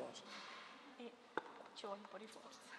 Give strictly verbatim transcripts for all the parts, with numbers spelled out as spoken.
cosa. E ci vuole un po' di forza.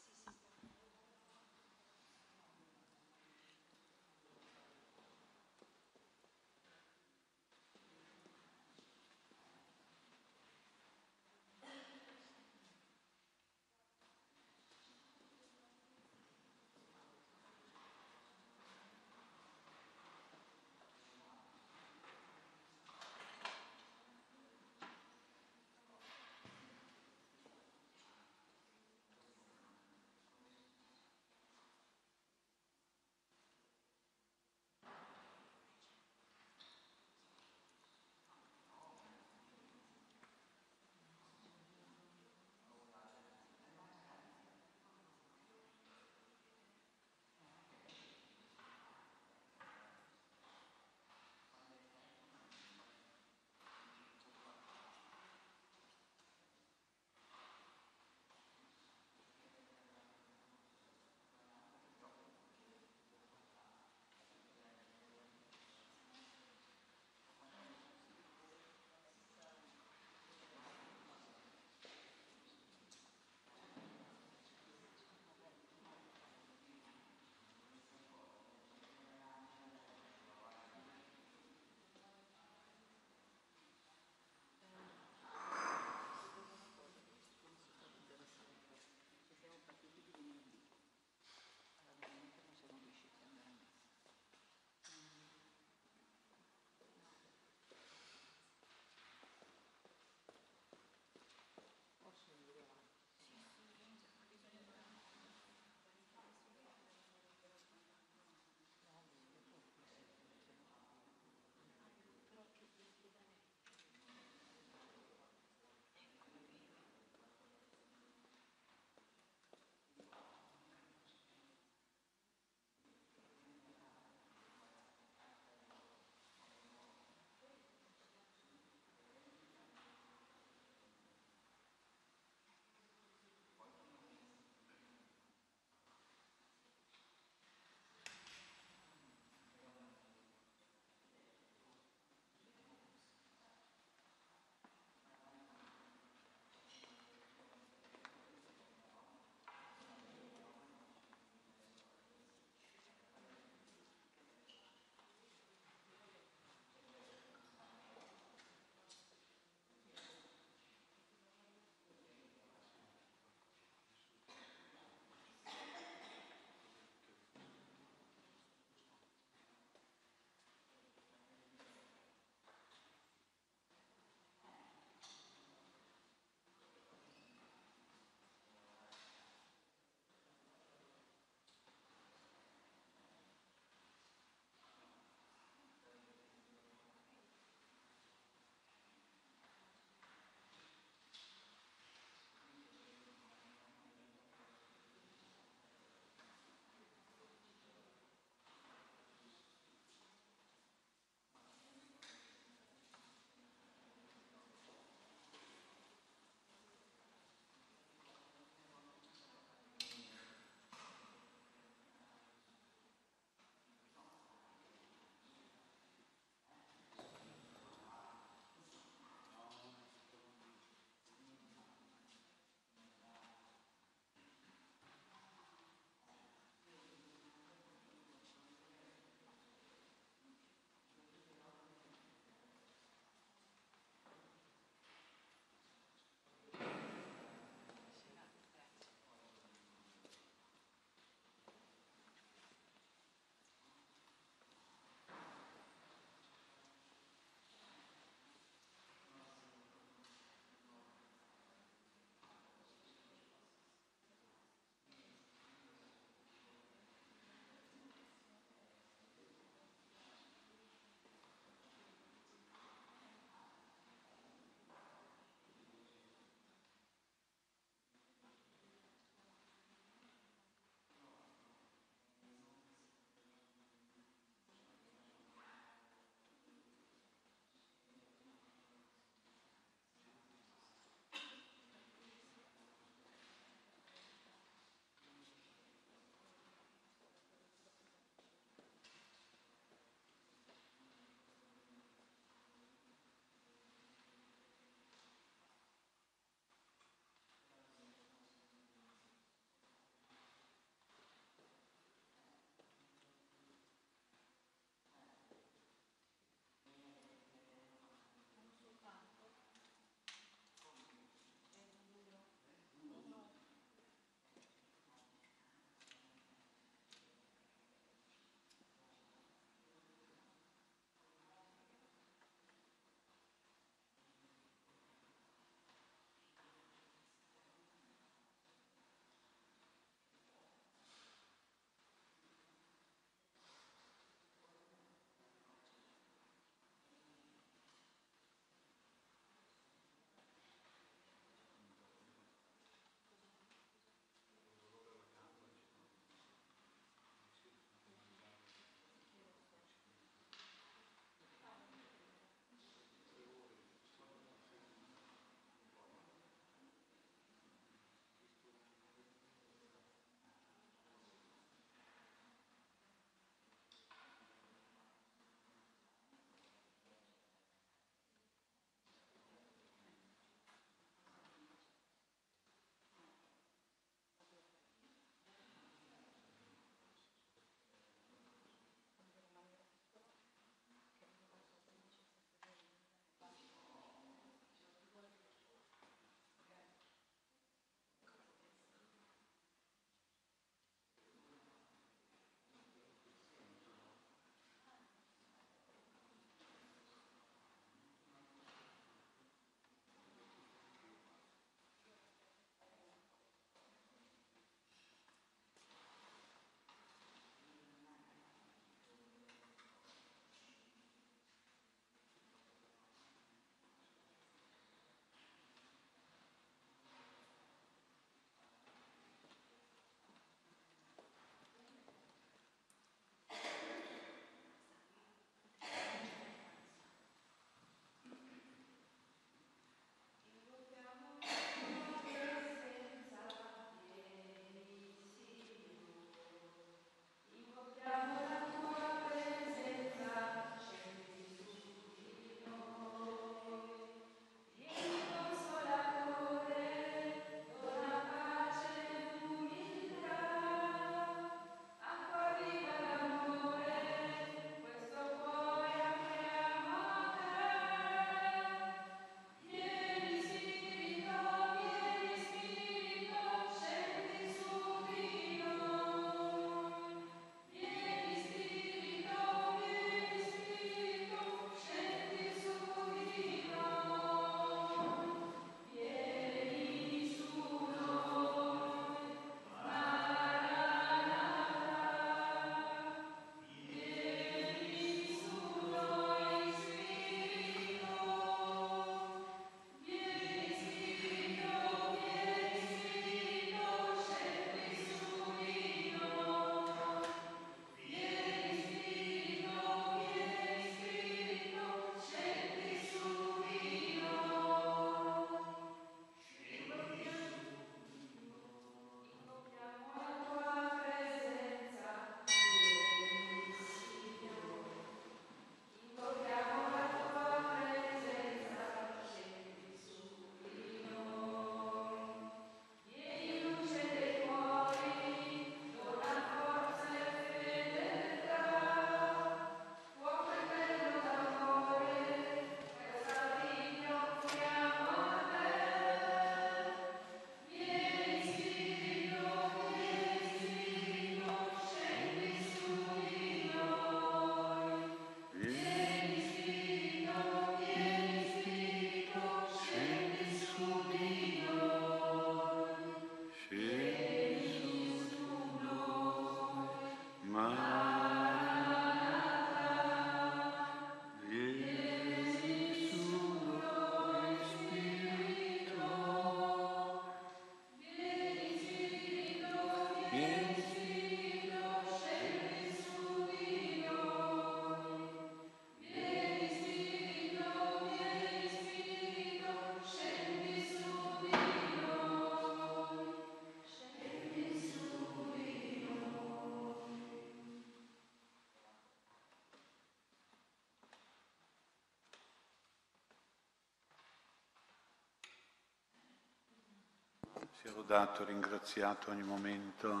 Sia lodato e ringraziato ogni momento.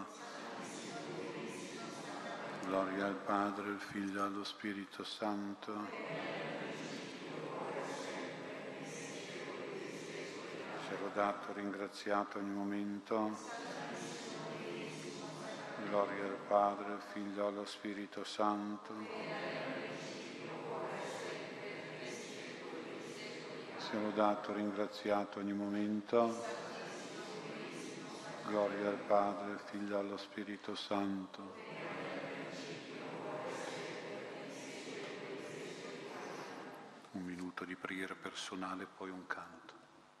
Gloria al Padre, al Figlio e allo Spirito Santo. Sia lodato e ringraziato ogni momento. Gloria al Padre, al Figlio e allo Spirito Santo. Sia lodato e ringraziato ogni momento. Gloria al Padre, al Figlio e allo Spirito Santo. Un minuto di preghiera personale, poi un canto.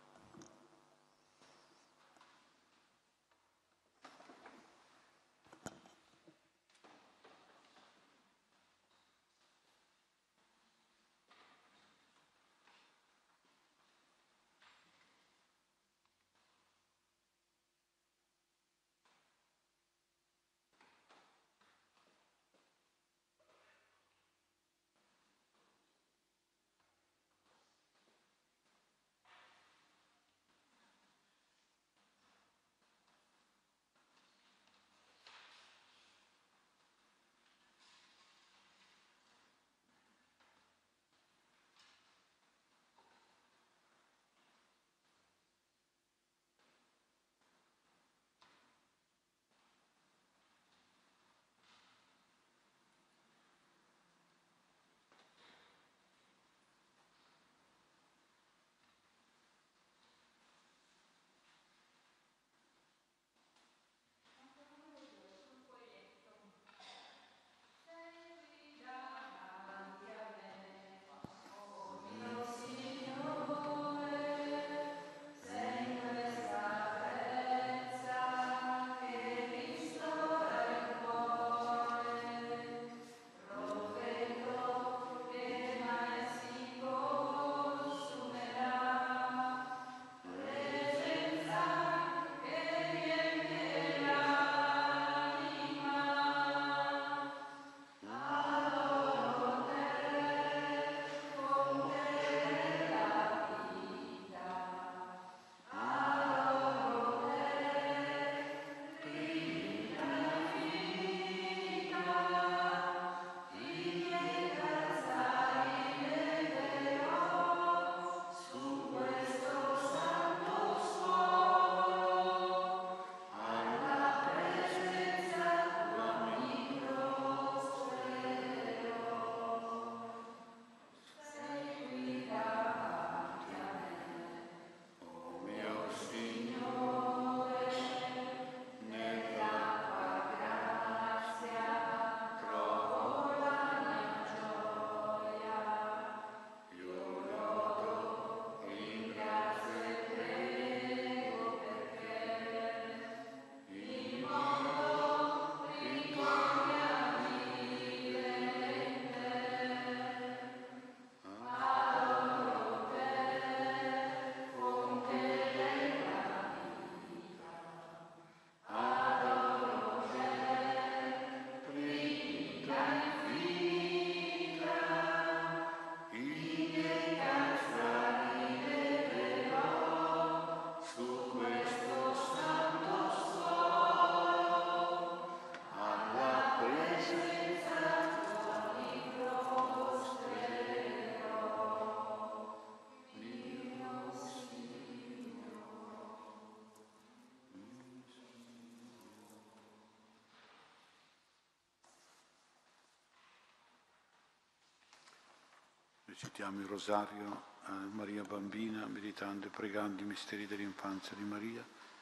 Recitiamo il rosario a Maria Bambina, meditando e pregando i misteri dell'infanzia di Maria.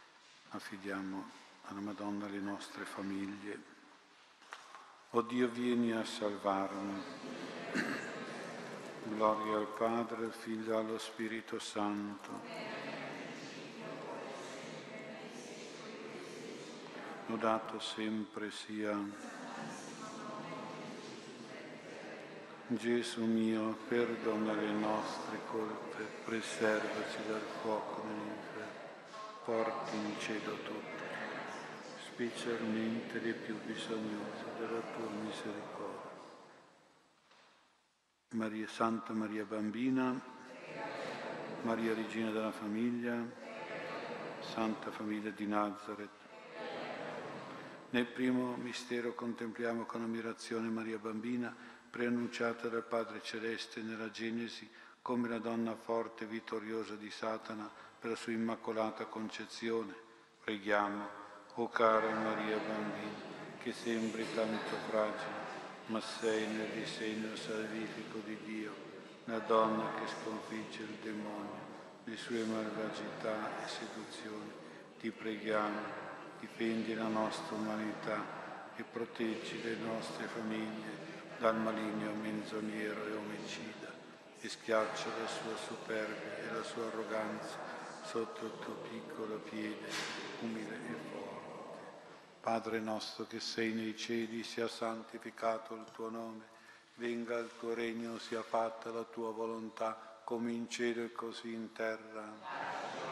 Affidiamo alla Madonna le nostre famiglie. O Dio, vieni a salvarmi. Gloria al Padre, al Figlio e allo Spirito Santo. Lodato sempre sia Gesù mio, perdona le nostre colpe, preservaci dal fuoco dell'inferno, porti in cielo tutti, specialmente le più bisognose della tua misericordia. Maria Santa Maria Bambina, Maria Regina della Famiglia, Santa Famiglia di Nazareth. Nel primo mistero contempliamo con ammirazione Maria Bambina, preannunciata dal Padre Celeste nella Genesi come la donna forte e vittoriosa di Satana per la sua immacolata concezione. Preghiamo, o cara Maria Bambina, che sembri tanto fragile, ma sei nel disegno salvifico di Dio, la donna che sconfigge il demonio, le sue malvagità e seduzioni. Ti preghiamo, difendi la nostra umanità e proteggi le nostre famiglie dal maligno menzognero e omicida, e schiaccia la sua superbia e la sua arroganza sotto il tuo piccolo piede, umile e forte. Padre nostro che sei nei cieli, sia santificato il tuo nome, venga il tuo regno, sia fatta la tua volontà, come in cielo e così in terra.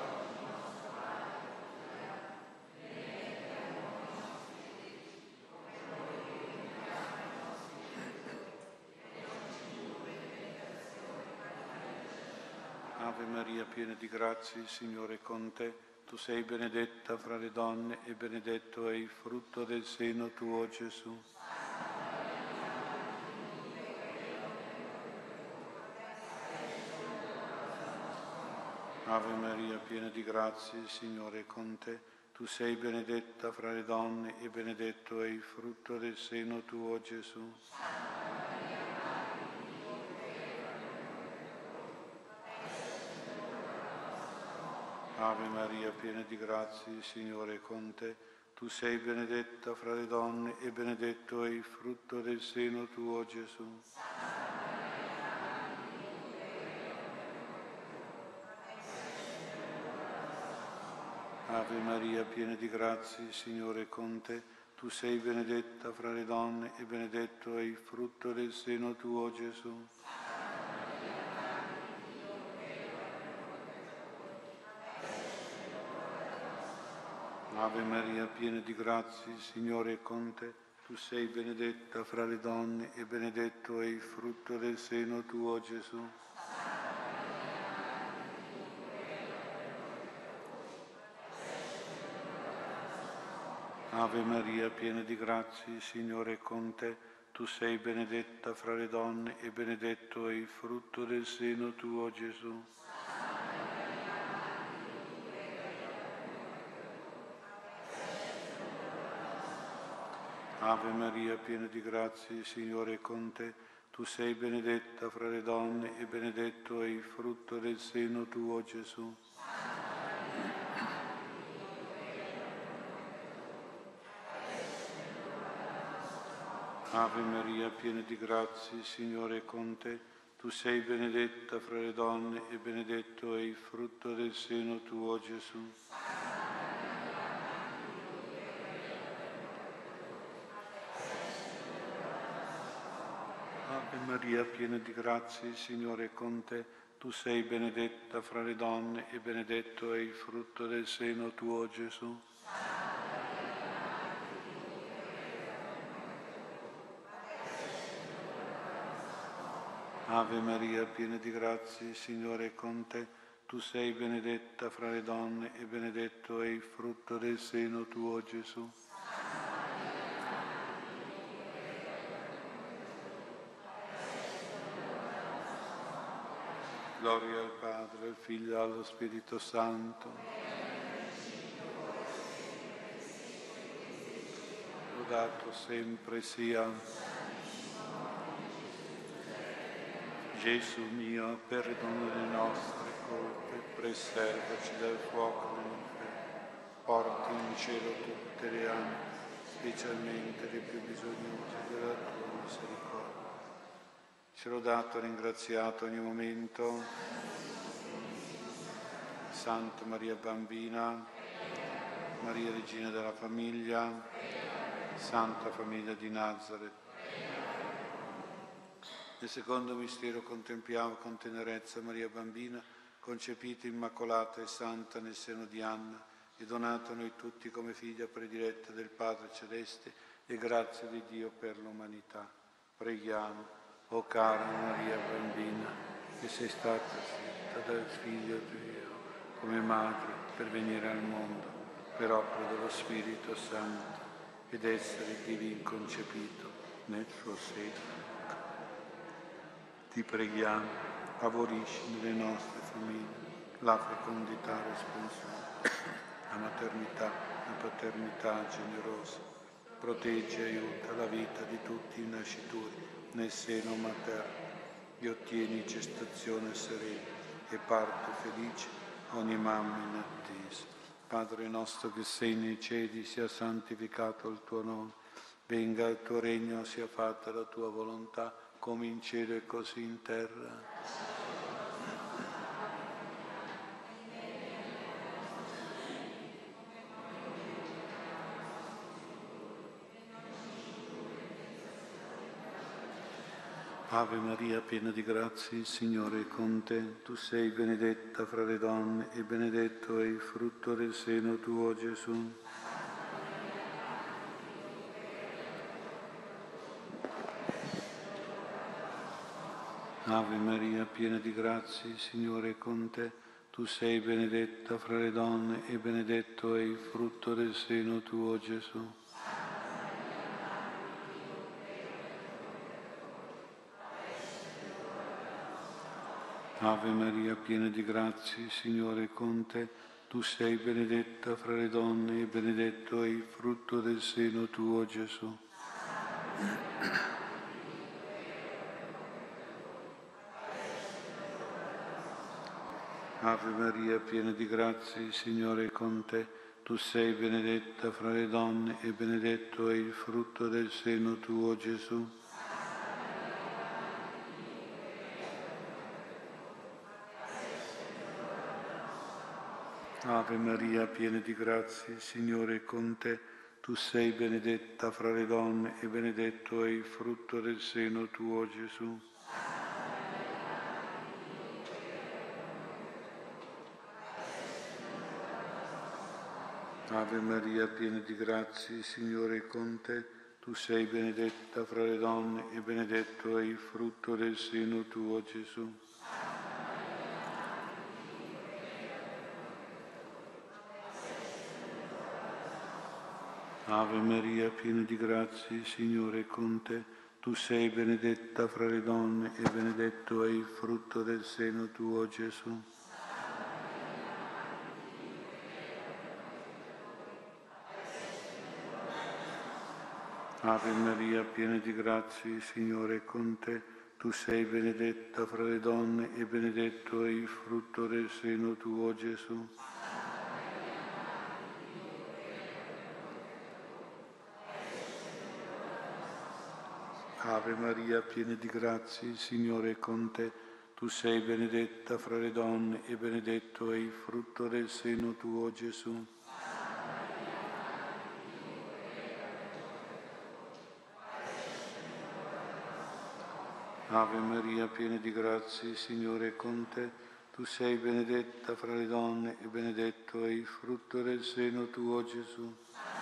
Ave Maria, piena di grazia, il Signore è con te. Tu sei benedetta fra le donne e benedetto è il frutto del seno tuo, Gesù. Ave Maria, piena di grazia, il Signore è con te. Tu sei benedetta fra le donne e benedetto è il frutto del seno tuo, Gesù. Ave Maria, piena di grazia, il Signore è con te. Tu sei benedetta fra le donne e benedetto è il frutto del seno tuo, Gesù. Ave Maria, piena di grazia, il Signore è con te. Tu sei benedetta fra le donne e benedetto è il frutto del seno tuo, Gesù. Ave Maria, piena di grazia, il Signore è con te. Tu sei benedetta fra le donne e benedetto è il frutto del seno tuo, Gesù. Ave Maria, piena di grazia, il Signore è con te. Tu sei benedetta fra le donne e benedetto è il frutto del seno tuo, Gesù. Ave Maria, piena di grazia, il Signore è con te. Tu sei benedetta fra le donne e benedetto è il frutto del seno tuo, Gesù. Ave Maria, piena di grazia, il Signore è con te. Tu sei benedetta fra le donne e benedetto è il frutto del seno tuo, Gesù. Ave Maria, piena di grazia, il Signore è con te. Tu sei benedetta fra le donne e benedetto è il frutto del seno tuo, Gesù. Ave Maria, piena di grazia, il Signore è con te. Tu sei benedetta fra le donne e benedetto è il frutto del seno tuo, Gesù. Gloria al Padre, al Figlio e allo Spirito Santo. Lodato sempre sia Gesù mio, perdono le nostre colpe, preservaci dal fuoco dell'inferno, porti in cielo tutte le anime, specialmente le più bisognose della tua misericordia. Ci lodato e ringraziato ogni momento. Santa Maria Bambina, Maria Regina della Famiglia, Santa Famiglia di Nazareth. Nel secondo mistero contempliamo con tenerezza Maria Bambina, concepita immacolata e santa nel seno di Anna e donata a noi tutti come figlia prediletta del Padre Celeste e grazia di Dio per l'umanità. Preghiamo, o cara Maria Bambina, che sei stata scelta dal Figlio Dio, come madre per venire al mondo, per opera dello Spirito Santo, ed essere divin concepito nel suo seno. Ti preghiamo, favorisci nelle nostre famiglie la fecondità responsabile, la maternità, la paternità generosa. Proteggi e aiuta la vita di tutti i nascituri nel seno materno e ottieni gestazione serena e parto felice ogni mamma in attesa. Padre nostro che sei nei cieli, sia santificato il tuo nome, venga il tuo regno, sia fatta la tua volontà, come in cielo e così in terra. Ave Maria, piena di grazia, il Signore è con te. Tu sei benedetta fra le donne e benedetto è il frutto del seno tuo, Gesù. Ave Maria, piena di grazia, il Signore è con te. Tu sei benedetta fra le donne e benedetto è il frutto del seno tuo, Gesù. Ave Maria, piena di grazia, il Signore è con te. Tu sei benedetta fra le donne e benedetto è il frutto del seno tuo, Gesù. Ave Maria, piena di grazia, il Signore è con te. Tu sei benedetta fra le donne e benedetto è il frutto del seno tuo, Gesù. Ave Maria, piena di grazia, il Signore è con te. Tu sei benedetta fra le donne e benedetto è il frutto del seno tuo, Gesù. Ave Maria, piena di grazia, il Signore è con te. Tu sei benedetta fra le donne e benedetto è il frutto del seno tuo, Gesù. Ave Maria, piena di grazia, il Signore è con te. Tu sei benedetta fra le donne e benedetto è il frutto del seno tuo, Gesù. Ave Maria, piena di grazia, il Signore è con te. Tu sei benedetta fra le donne e benedetto è il frutto del seno tuo, Gesù. Ave Maria, piena di grazia, il Signore è con te. Tu sei benedetta fra le donne e benedetto è il frutto del seno tuo, Gesù. Ave Maria, piena di grazia, il Signore è con te. Tu sei benedetta fra le donne e benedetto è il frutto del seno tuo, Gesù.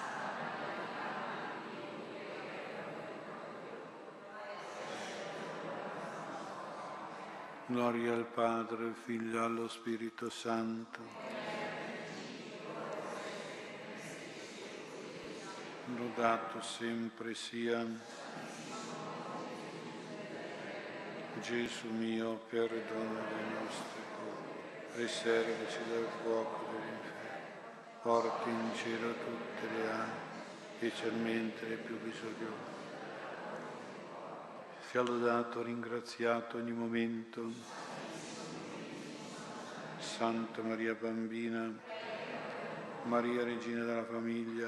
Gloria al Padre, al Figlio e allo Spirito Santo. Lodato sempre sia Gesù mio, perdona le nostre colpe, riservaci dal fuoco dell'inferno, porti in cielo tutte le anime, specialmente le più bisognose. Sia lodato, ringraziato ogni momento. Santa Maria Bambina, Maria Regina della Famiglia.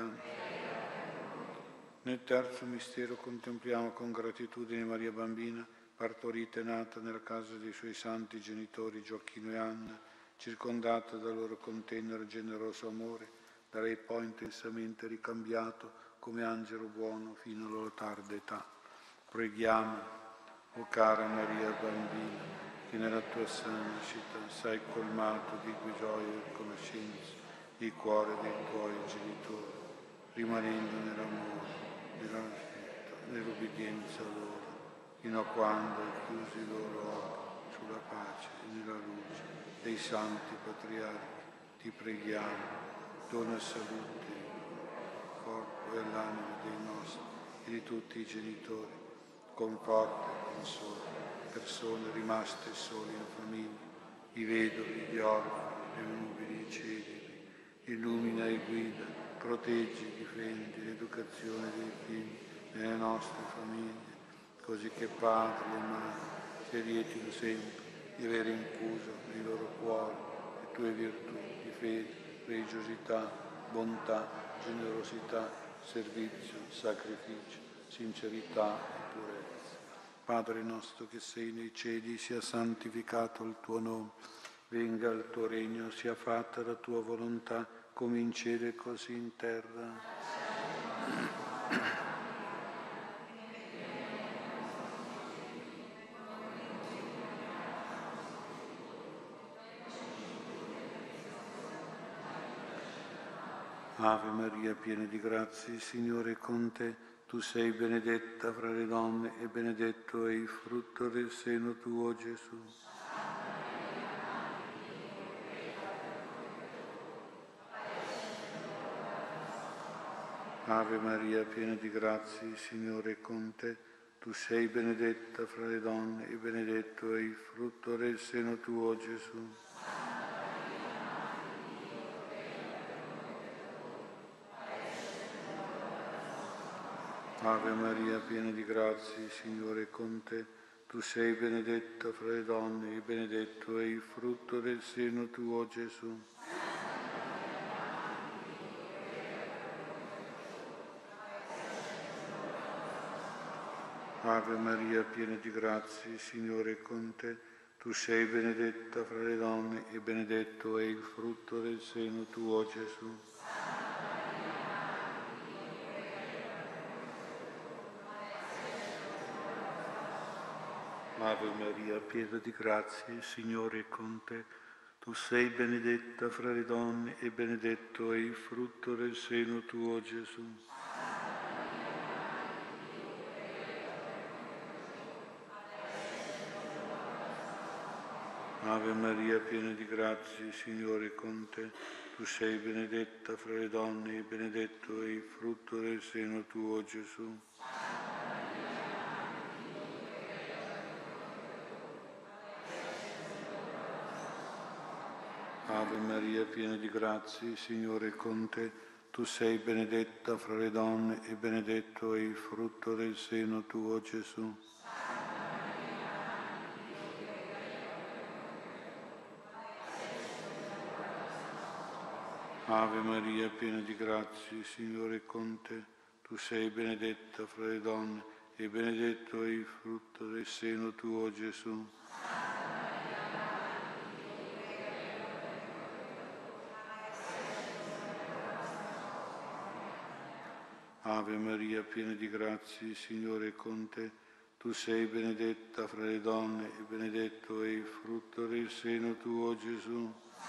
Nel terzo mistero contempliamo con gratitudine Maria Bambina, partorita e nata nella casa dei suoi santi genitori Gioacchino e Anna, circondata dal loro contenere generoso amore, da lei poi intensamente ricambiato come angelo buono fino alla loro tarda età. Preghiamo, o cara Maria Bambina, che nella tua sana città sei colmato di gioia e conoscenza il cuore dei tuoi genitori, rimanendo nell'amore, nell'affetto, nell'obbedienza loro, fino a quando hai chiuso i loro occhi sulla pace e nella luce dei santi patriarchi ti preghiamo, dona salute al corpo e all'anima dei nostri e di tutti i genitori, conforta e consola persone rimaste sole in famiglia, i vedovi, gli orfani, le nubili, i celibi, illumina e guida, proteggi, difendi l'educazione dei figli nelle nostre famiglie, così che padri e madri si lietino sempre di avere infuso nei loro cuori le tue virtù di fede, religiosità, bontà, generosità, servizio, sacrificio, sincerità e purezza. Padre nostro che sei nei cieli, sia santificato il tuo nome, venga il tuo regno, sia fatta la tua volontà, come in cielo e così in terra. Ave Maria, piena di grazia, il Signore è con te. Tu sei benedetta fra le donne e benedetto è il frutto del seno tuo, Gesù. Ave Maria, piena di grazia, il Signore è con te. Tu sei benedetta fra le donne e benedetto è il frutto del seno tuo, Gesù. Ave Maria, piena di grazia, il Signore è con te. Tu sei benedetta fra le donne e benedetto è il frutto del seno tuo, Gesù. Ave Maria, piena di grazia, il Signore è con te. Tu sei benedetta fra le donne e benedetto è il frutto del seno tuo, Gesù. Ave Maria, piena di grazia, il Signore è con te. Tu sei benedetta fra le donne e benedetto è il frutto del seno tuo, Gesù. Ave Maria, piena di grazia, il Signore è con te. Tu sei benedetta fra le donne e benedetto è il frutto del seno tuo, Gesù. Ave Maria, piena di grazia, il Signore è con te. Tu sei benedetta fra le donne e benedetto è il frutto del seno tuo, Gesù. Ave Maria, piena di grazia, il Signore è con te. Tu sei benedetta fra le donne e benedetto è il frutto del seno tuo, Gesù. Ave Maria, piena di grazia, il Signore è con te. Tu sei benedetta fra le donne e benedetto è il frutto del seno tuo, Gesù.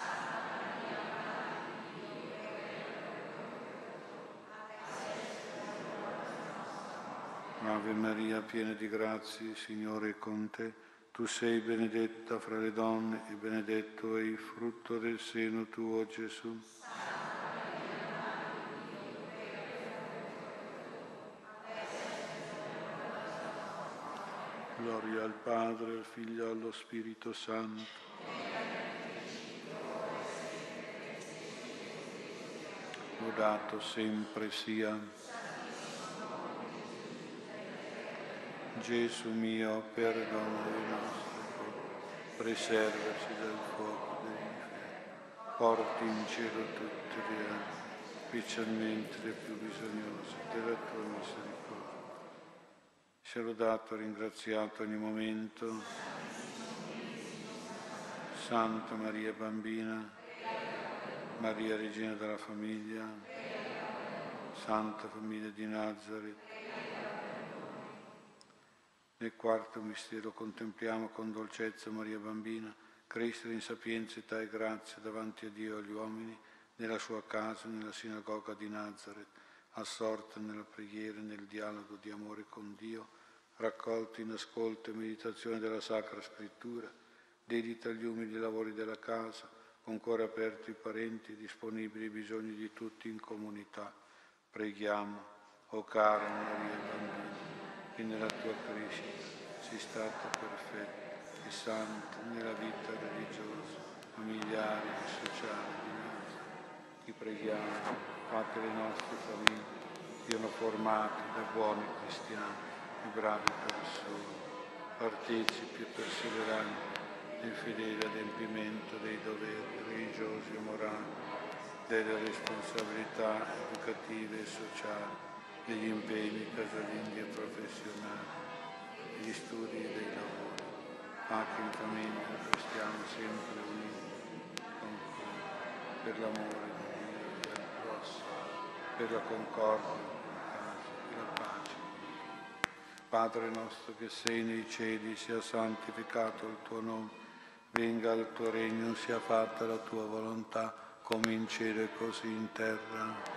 Ave Maria, piena di grazia, il Signore è con te. Tu sei benedetta fra le donne e benedetto è il frutto del seno tuo, Gesù. Gloria al Padre, al Figlio e allo Spirito Santo. Lodato sempre sia Gesù mio, perdona le nostre colpe, preservaci dal fuoco dell'inferno, porti in cielo tutte le anime, specialmente le più bisognose della tua misericordia. Sia lodato e ringraziato ogni momento. Santa Maria Bambina, Maria Regina della Famiglia, Santa Famiglia di Nazareth. Nel quarto mistero contempliamo con dolcezza Maria Bambina, crescere in sapienza, età e grazia davanti a Dio e agli uomini, nella sua casa, nella sinagoga di Nazareth, assorta nella preghiera e nel dialogo di amore con Dio, raccolta in ascolto e meditazione della Sacra Scrittura, dedita agli umili lavori della casa, con cuore aperto i parenti, disponibili ai bisogni di tutti in comunità. Preghiamo, o cara Maria Bambina, che nella tua crescita sei stata perfetta e santa nella vita religiosa, familiare e sociale di noi. Ti preghiamo, fa che le nostre famiglie siano formate da buoni cristiani e bravi persone, partecipi e perseveranti nel fedele adempimento dei doveri religiosi e morali, delle responsabilità educative e sociali, degli impegni casalinghi e professionali, degli studi e dei lavori. Fa che in famiglia restiamo sempre uniti, concorde, per l'amore di Dio e del prossimo, per la concordia e la pace. Padre nostro che sei nei cieli, sia santificato il tuo nome, venga il tuo regno, sia fatta la tua volontà, come in cielo e così in terra.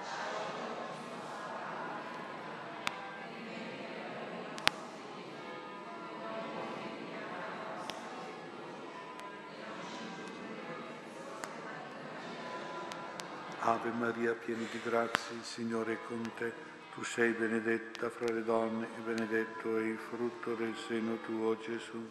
Ave Maria, piena di grazia, il Signore è con te. Tu sei benedetta fra le donne e benedetto è il frutto del seno tuo, Gesù.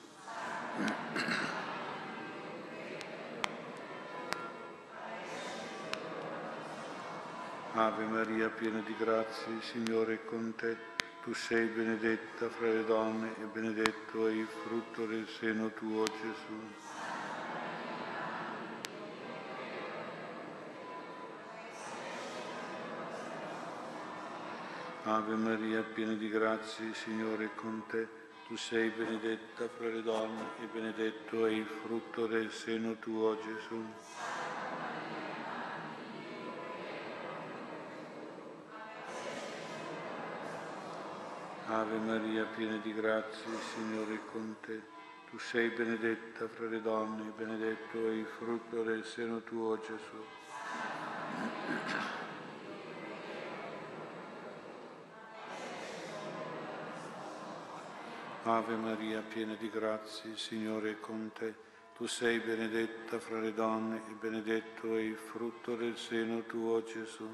Ave Maria, piena di grazia, il Signore è con te. Tu sei benedetta fra le donne e benedetto è il frutto del seno tuo, Gesù. Ave Maria, piena di grazia, il Signore è con te. Tu sei benedetta fra le donne e benedetto è il frutto del seno tuo, Gesù. Ave Maria, piena di grazia, il Signore è con te. Tu sei benedetta fra le donne e benedetto è il frutto del seno tuo, Gesù. Ave Maria, piena di grazia, il Signore è con te. Tu sei benedetta fra le donne e benedetto è il frutto del seno tuo, Gesù.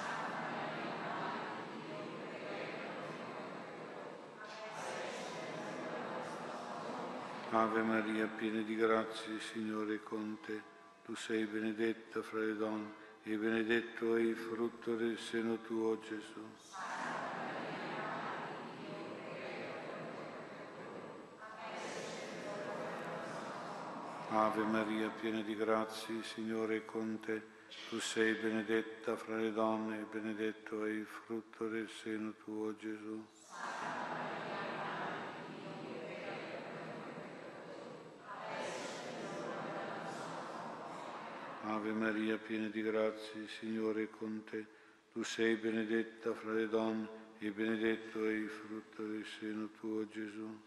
Ave Maria, piena di grazia, il Signore è con te. Tu sei benedetta fra le donne e benedetto è il frutto del seno tuo, Gesù. Ave Maria, piena di grazia, il Signore è con te. Tu sei benedetta fra le donne e benedetto è il frutto del seno tuo, Gesù. Ave Maria, piena di grazia, il Signore è con te. Tu sei benedetta fra le donne e benedetto è il frutto del seno tuo, Gesù.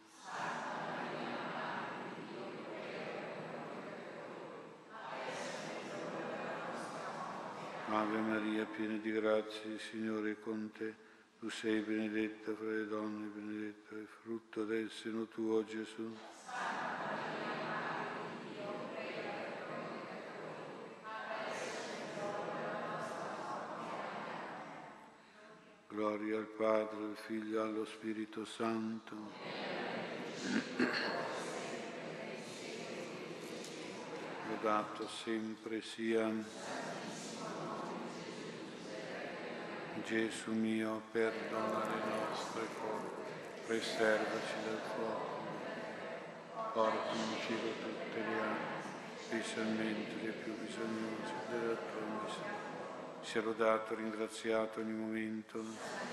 Ave Maria, piena di grazia, il Signore è con te. Tu sei benedetta fra le donne e benedetto è il frutto del seno tuo, Gesù. Gloria al Padre, al Figlio e allo Spirito Santo. Lodato sempre sia Gesù mio, perdona le nostre colpe, preservaci dal fuoco, porta in cielo tutte le anime, specialmente le più bisognose della tua misericordia. Sia lodato, ringraziato ogni momento.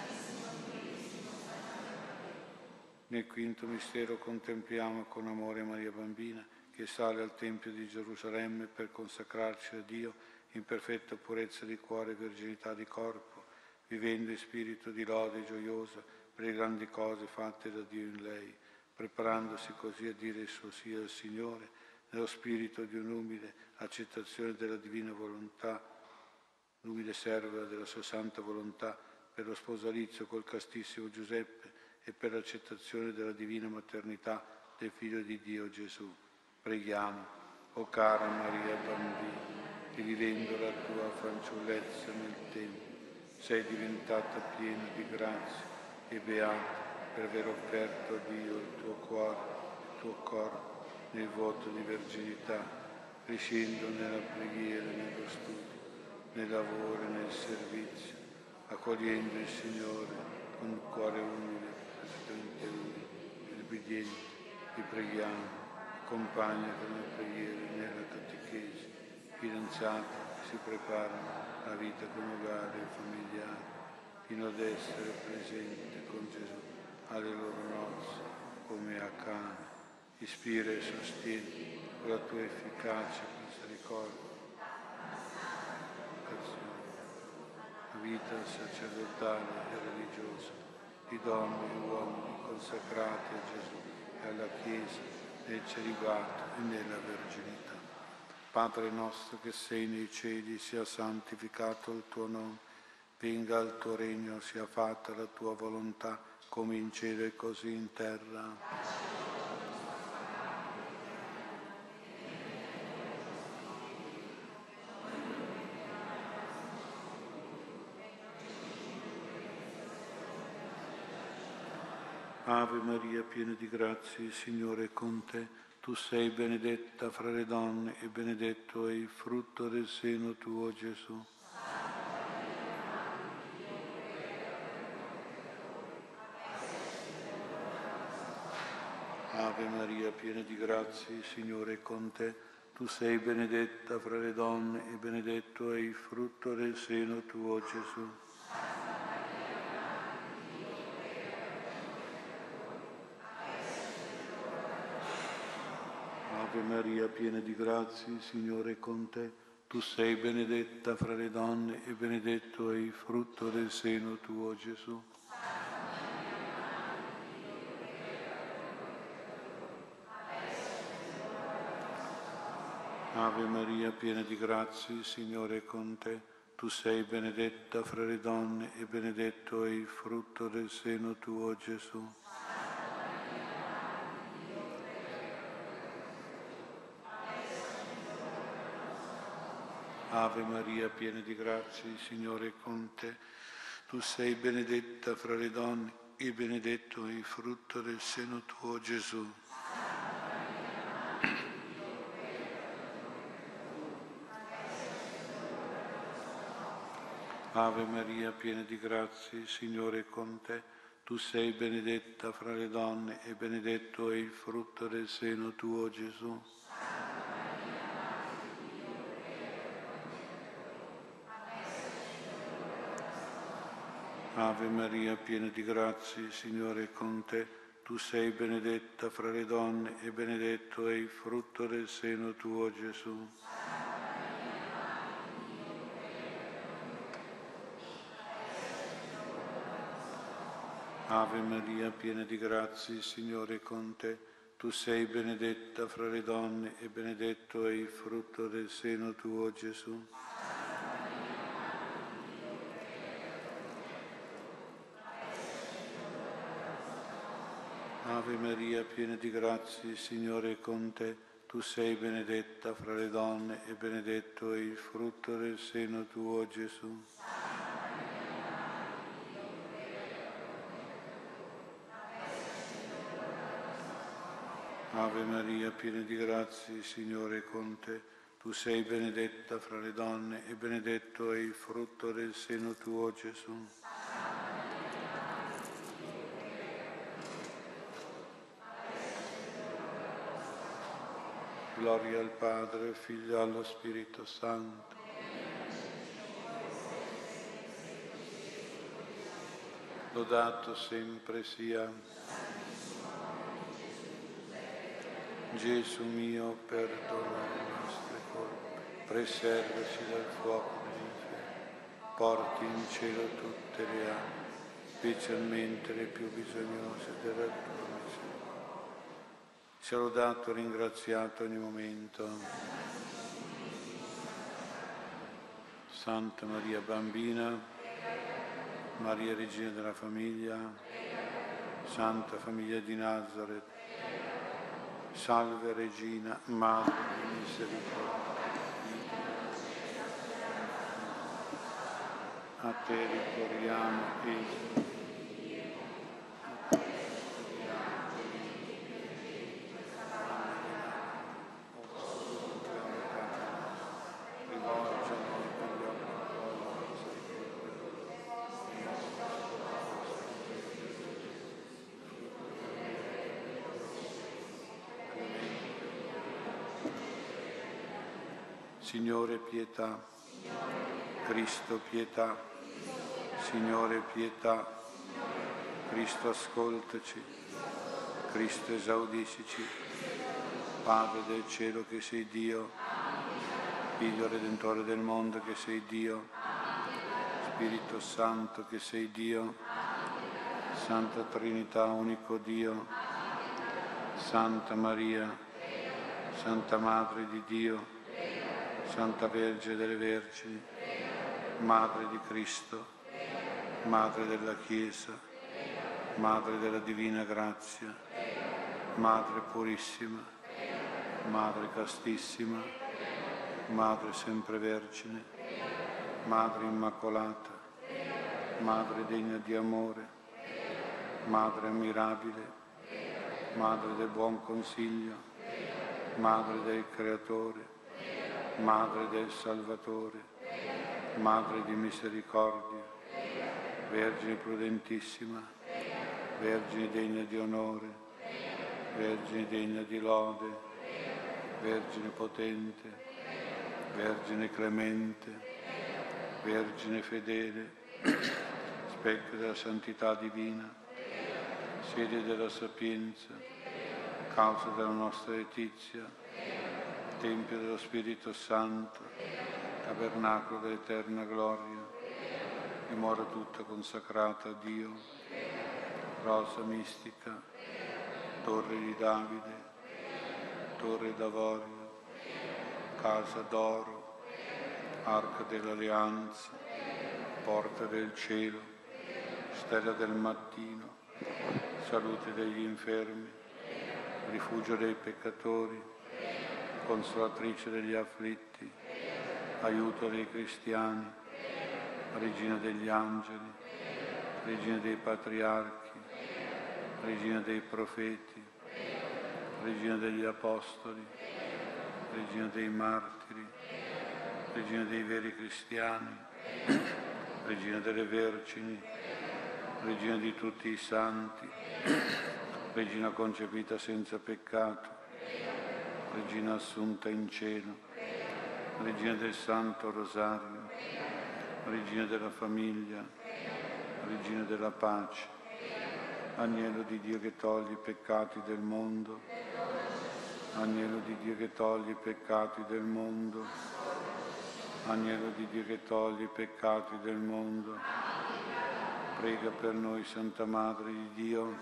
Nel quinto mistero contempliamo con amore Maria Bambina che sale al Tempio di Gerusalemme per consacrarci a Dio in perfetta purezza di cuore e verginità di corpo, vivendo in spirito di lode gioiosa per le grandi cose fatte da Dio in lei, preparandosi così a dire il suo sì al Signore, nello spirito di un'umile accettazione della divina volontà, l'umile serva della sua santa volontà, per lo sposalizio col castissimo Giuseppe e per l'accettazione della divina maternità del Figlio di Dio Gesù. Preghiamo, o cara Maria Bambina, e vivendo la tua fanciullezza nel tempo, sei diventata piena di grazia e beata per aver offerto a Dio il tuo cuore, il tuo corpo nel voto di verginità, crescendo nella preghiera e nello studio, nel lavoro e nel servizio, accogliendo il Signore con un cuore umile, perfettamente umile e obbediente. Ti preghiamo, accompagna con le preghiere nella catechesi, fidanzati che si preparano alla vita coniugale e familiare, fino ad essere presente con Gesù alle loro nozze, come a Cana. Ispira e sostieni con la tua efficacia e misericordia la vita sacerdotale e religiosa di donne e uomini consacrati a Gesù e alla Chiesa nel celibato e nella verginità. Padre nostro che sei nei cieli, sia santificato il tuo nome, venga il tuo regno, sia fatta la tua volontà, come in cielo e così in terra. Ave Maria, piena di grazia, il Signore è con te. Tu sei benedetta fra le donne e benedetto è il frutto del seno tuo, Gesù. Ave Maria, piena di grazia, il Signore è con te. Tu sei benedetta fra le donne e benedetto è il frutto del seno tuo, Gesù. Ave Maria, piena di grazia, il Signore è con te. Tu sei benedetta fra le donne e benedetto è il frutto del seno tuo, Gesù. Ave Maria, piena di grazia, il Signore è con te. Tu sei benedetta fra le donne e benedetto è il frutto del seno tuo, Gesù. Ave Maria, piena di grazia, il Signore è con te. Tu sei benedetta fra le donne e benedetto è il frutto del seno tuo, Gesù. Ave Maria, piena di grazia, il Signore è con te. Tu sei benedetta fra le donne e benedetto è il frutto del seno tuo, Gesù. Ave Maria, piena di grazia, il Signore è con te. Tu sei benedetta fra le donne e benedetto è il frutto del seno tuo, Gesù. Ave Maria, piena di grazia, il Signore è con te. Tu sei benedetta fra le donne e benedetto è il frutto del seno tuo, Gesù. Ave Maria, piena di grazia, il Signore è con te. Tu sei benedetta fra le donne e benedetto è il frutto del seno tuo, Gesù. Ave Maria, piena di grazia, il Signore è con te. Tu sei benedetta fra le donne e benedetto è il frutto del seno tuo, Gesù. Gloria al Padre, al Figlio e allo Spirito Santo. Lodato sempre sia Gesù mio, perdona le nostre colpe, preservaci dal fuoco dell'inferno, porti in cielo tutte le anime, specialmente le più bisognose della tua misericordia. Sia lodato e ringraziato ogni momento. Santa Maria Bambina, Maria Regina della Famiglia, Santa Famiglia di Nazareth, Salve Regina, Madre di Misericordia, a te ricorriamo e Signore pietà, Cristo pietà, Signore pietà, Cristo ascoltaci, Cristo esaudiscici, Padre del cielo che sei Dio, Figlio Redentore del mondo che sei Dio, Spirito Santo che sei Dio, Santa Trinità unico Dio, Santa Maria, Santa Madre di Dio, Santa Vergine delle Vergini, Madre di Cristo, Madre della Chiesa, Madre della Divina Grazia, Madre Purissima, Madre Castissima, Madre Sempre Vergine, Madre Immacolata, Madre degna di amore, Madre ammirabile, Madre del buon consiglio, Madre del Creatore, Madre del Salvatore, Madre di misericordia, Vergine prudentissima, Vergine degna di onore, Vergine degna di lode, Vergine potente, Vergine clemente, Vergine fedele, specchio della santità divina, sede della sapienza, causa della nostra letizia, Tempio dello Spirito Santo, tabernacolo dell'eterna gloria, dimora tutta consacrata a Dio, rosa mistica, torre di Davide, torre d'avorio, casa d'oro, arca dell'alleanza, porta del cielo, stella del mattino, salute degli infermi, rifugio dei peccatori, consolatrice degli afflitti, aiuto dei cristiani, regina degli angeli, regina dei patriarchi, regina dei profeti, regina degli apostoli, regina dei martiri, regina dei veri cristiani, regina delle vergini, regina di tutti i santi, regina concepita senza peccato, Regina assunta in cielo, Regina del Santo Rosario, Regina della famiglia, Regina della pace, Agnello di Dio che toglie i peccati del mondo, Agnello di Dio che toglie i peccati del mondo, Agnello di Dio che toglie i peccati del mondo, prega per noi Santa Madre di Dio.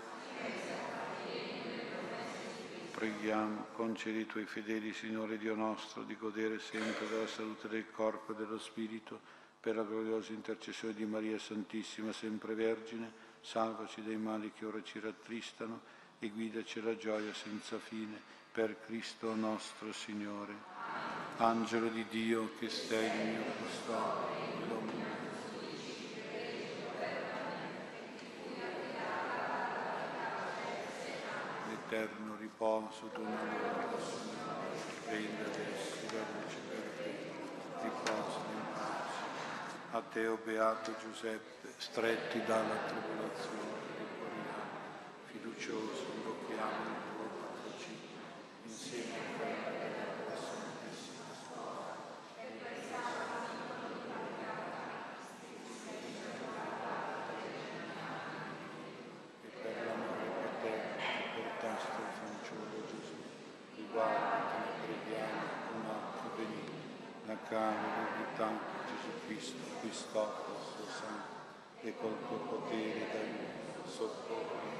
Preghiamo, concedi ai tuoi fedeli, Signore Dio nostro, di godere sempre della salute del corpo e dello spirito, per la gloriosa intercessione di Maria Santissima, sempre Vergine, salvaci dai mali che ora ci rattristano e guidaci alla gioia senza fine, per Cristo nostro Signore. Angelo di Dio, che sei il mio custode, eterno riposo tu non lo Signore, regna adesso la luce perpetua, riposo in pace. A te, o beato Giuseppe, stretti dalla tribolazione, ricorriamo, fiducioso, invochiamo il tuo patrocinio, insieme a quello della Santissima Sposa. E per l'amore eterno che portaste al fanciullo Gesù, riguardati, ne preghiamo, con occhio benigno, la cara verità di Gesù Cristo, Cristoforo, il suo sangue, e col tuo potere d'aiuto, soccorri.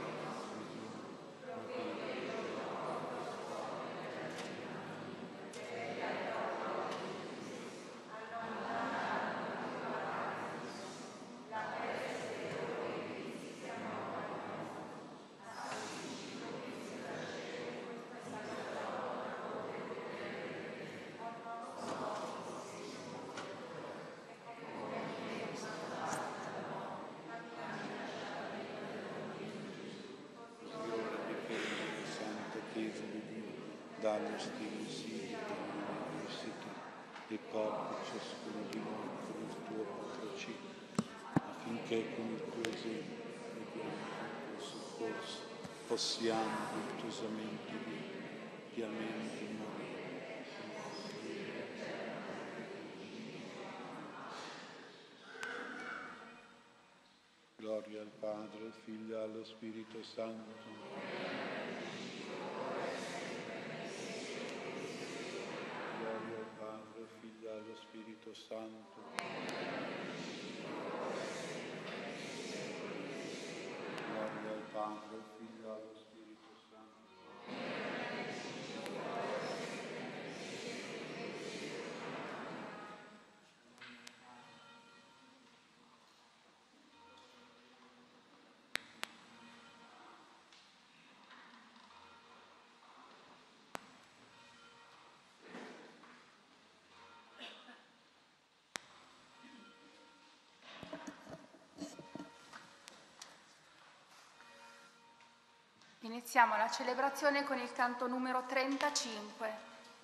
Italia stia insieme all'università e porti ciascuno di noi con il tuo patrocinio, affinché con il tuo esempio e con il tuo soccorso possiamo virtuosamente vivere, piamente morire. Gloria al Padre, al Figlio e allo Spirito Santo. Gloria al Padre, al Figlio e allo Spirito Santo. Gloria al Padre, al Figlio e allo Spirito Santo. Iniziamo la celebrazione con il canto numero trentacinque.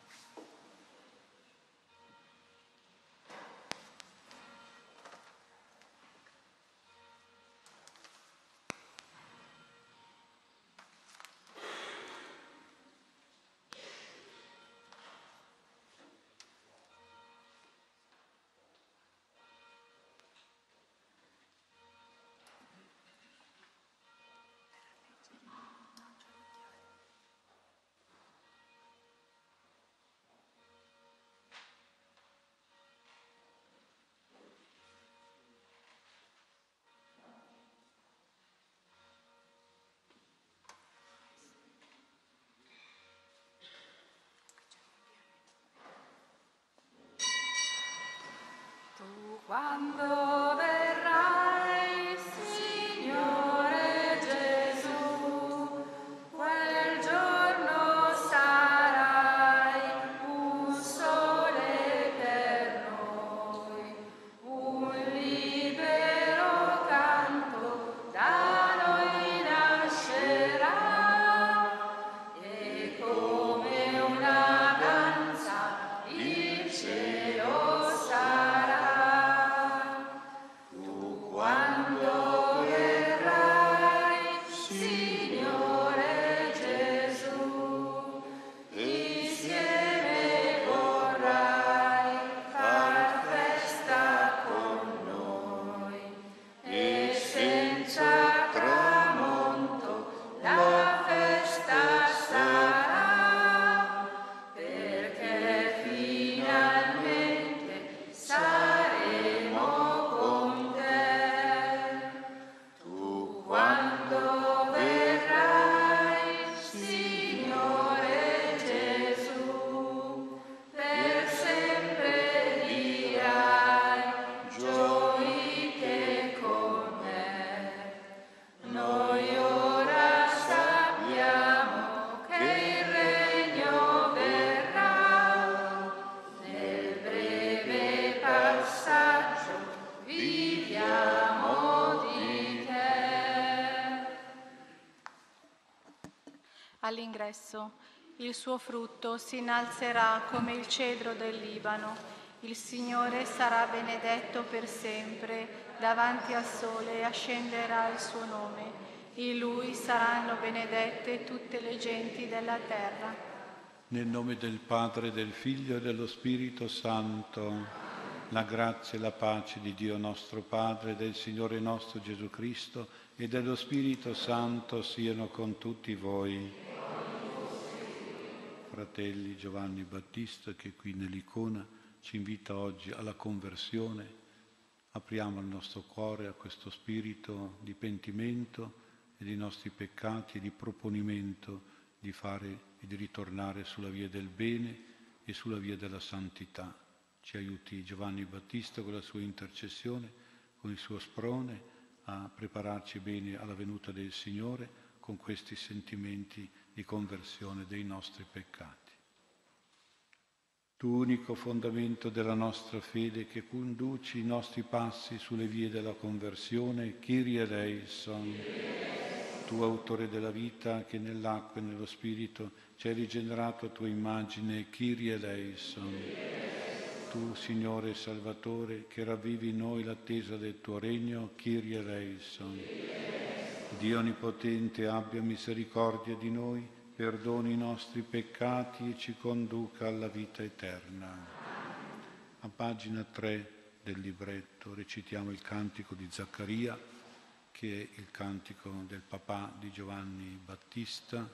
Tu quando verrai, Signore Gesù, quel giorno sarai un sole per noi, un libero canto da noi nascerà, e come una danza il cielo sarà. Tu quando verrai, Signore Gesù, insieme vorrai far festa con noi, e senza tramonto la festa sarà, perché finalmente saremo con te. Tu quando verrai, Signore Gesù, per sempre dirai gioite con me. Noi ora sappiamo che il regno verrà, nel breve passaggio viviamo di te. All'ingresso il suo frutto si innalzerà come il cedro del Libano. Il Signore sarà benedetto per sempre, davanti al sole ascenderà il suo nome. In lui saranno benedette tutte le genti della terra. Nel nome del Padre, del Figlio e dello Spirito Santo, la grazia e la pace di Dio nostro Padre, del Signore nostro Gesù Cristo e dello Spirito Santo siano con tutti voi. Fratelli, Giovanni Battista, che qui nell'icona ci invita oggi alla conversione, apriamo il nostro cuore a questo spirito di pentimento e dei nostri peccati e di proponimento di fare e di ritornare sulla via del bene e sulla via della santità. Ci aiuti Giovanni Battista con la sua intercessione, con il suo sprone a prepararci bene alla venuta del Signore con questi sentimenti di conversione dei nostri peccati. Tu unico fondamento della nostra fede, che conduci i nostri passi sulle vie della conversione, Kyrie eleison. tu autore della vita, che nell'acqua e nello Spirito ci hai rigenerato a tua immagine, Kyrie eleison. Tu, Signore Salvatore, che ravvivi in noi l'attesa del tuo regno, Kyrie eleison. Dio Onnipotente abbia misericordia di noi, perdoni i nostri peccati e ci conduca alla vita eterna. A pagina tre del libretto recitiamo il cantico di Zaccaria, che è il cantico del papà di Giovanni Battista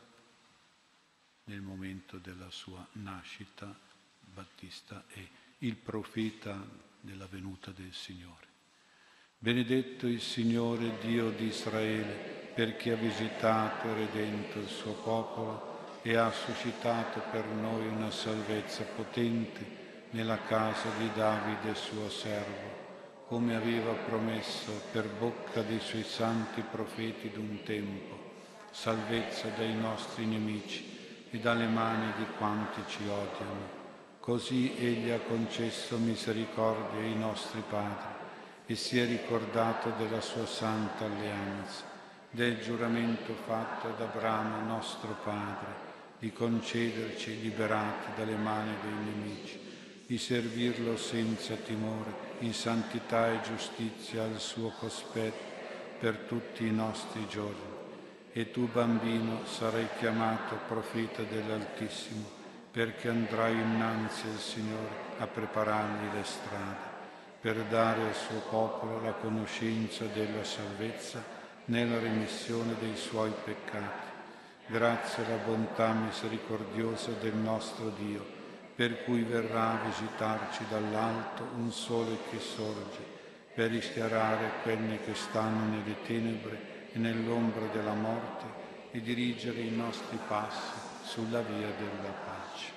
nel momento della sua nascita. Battista è il profeta della venuta del Signore. Benedetto il Signore Dio di Israele, perché ha visitato e redento il suo popolo e ha suscitato per noi una salvezza potente nella casa di Davide suo servo, come aveva promesso per bocca dei suoi santi profeti d'un tempo, salvezza dai nostri nemici e dalle mani di quanti ci odiano. Così egli ha concesso misericordia ai nostri padri e si è ricordato della sua santa alleanza, del giuramento fatto ad Abramo nostro padre, di concederci, liberati dalle mani dei nemici, di servirlo senza timore, in santità e giustizia al suo cospetto per tutti i nostri giorni. E tu, bambino, sarai chiamato profeta dell'Altissimo, perché andrai innanzi al Signore a preparargli le strade, per dare al suo popolo la conoscenza della salvezza nella remissione dei suoi peccati, grazie alla bontà misericordiosa del nostro Dio, per cui verrà a visitarci dall'alto un sole che sorge, per rischiarare quelli che stanno nelle tenebre e nell'ombra della morte e dirigere i nostri passi sulla via della pace.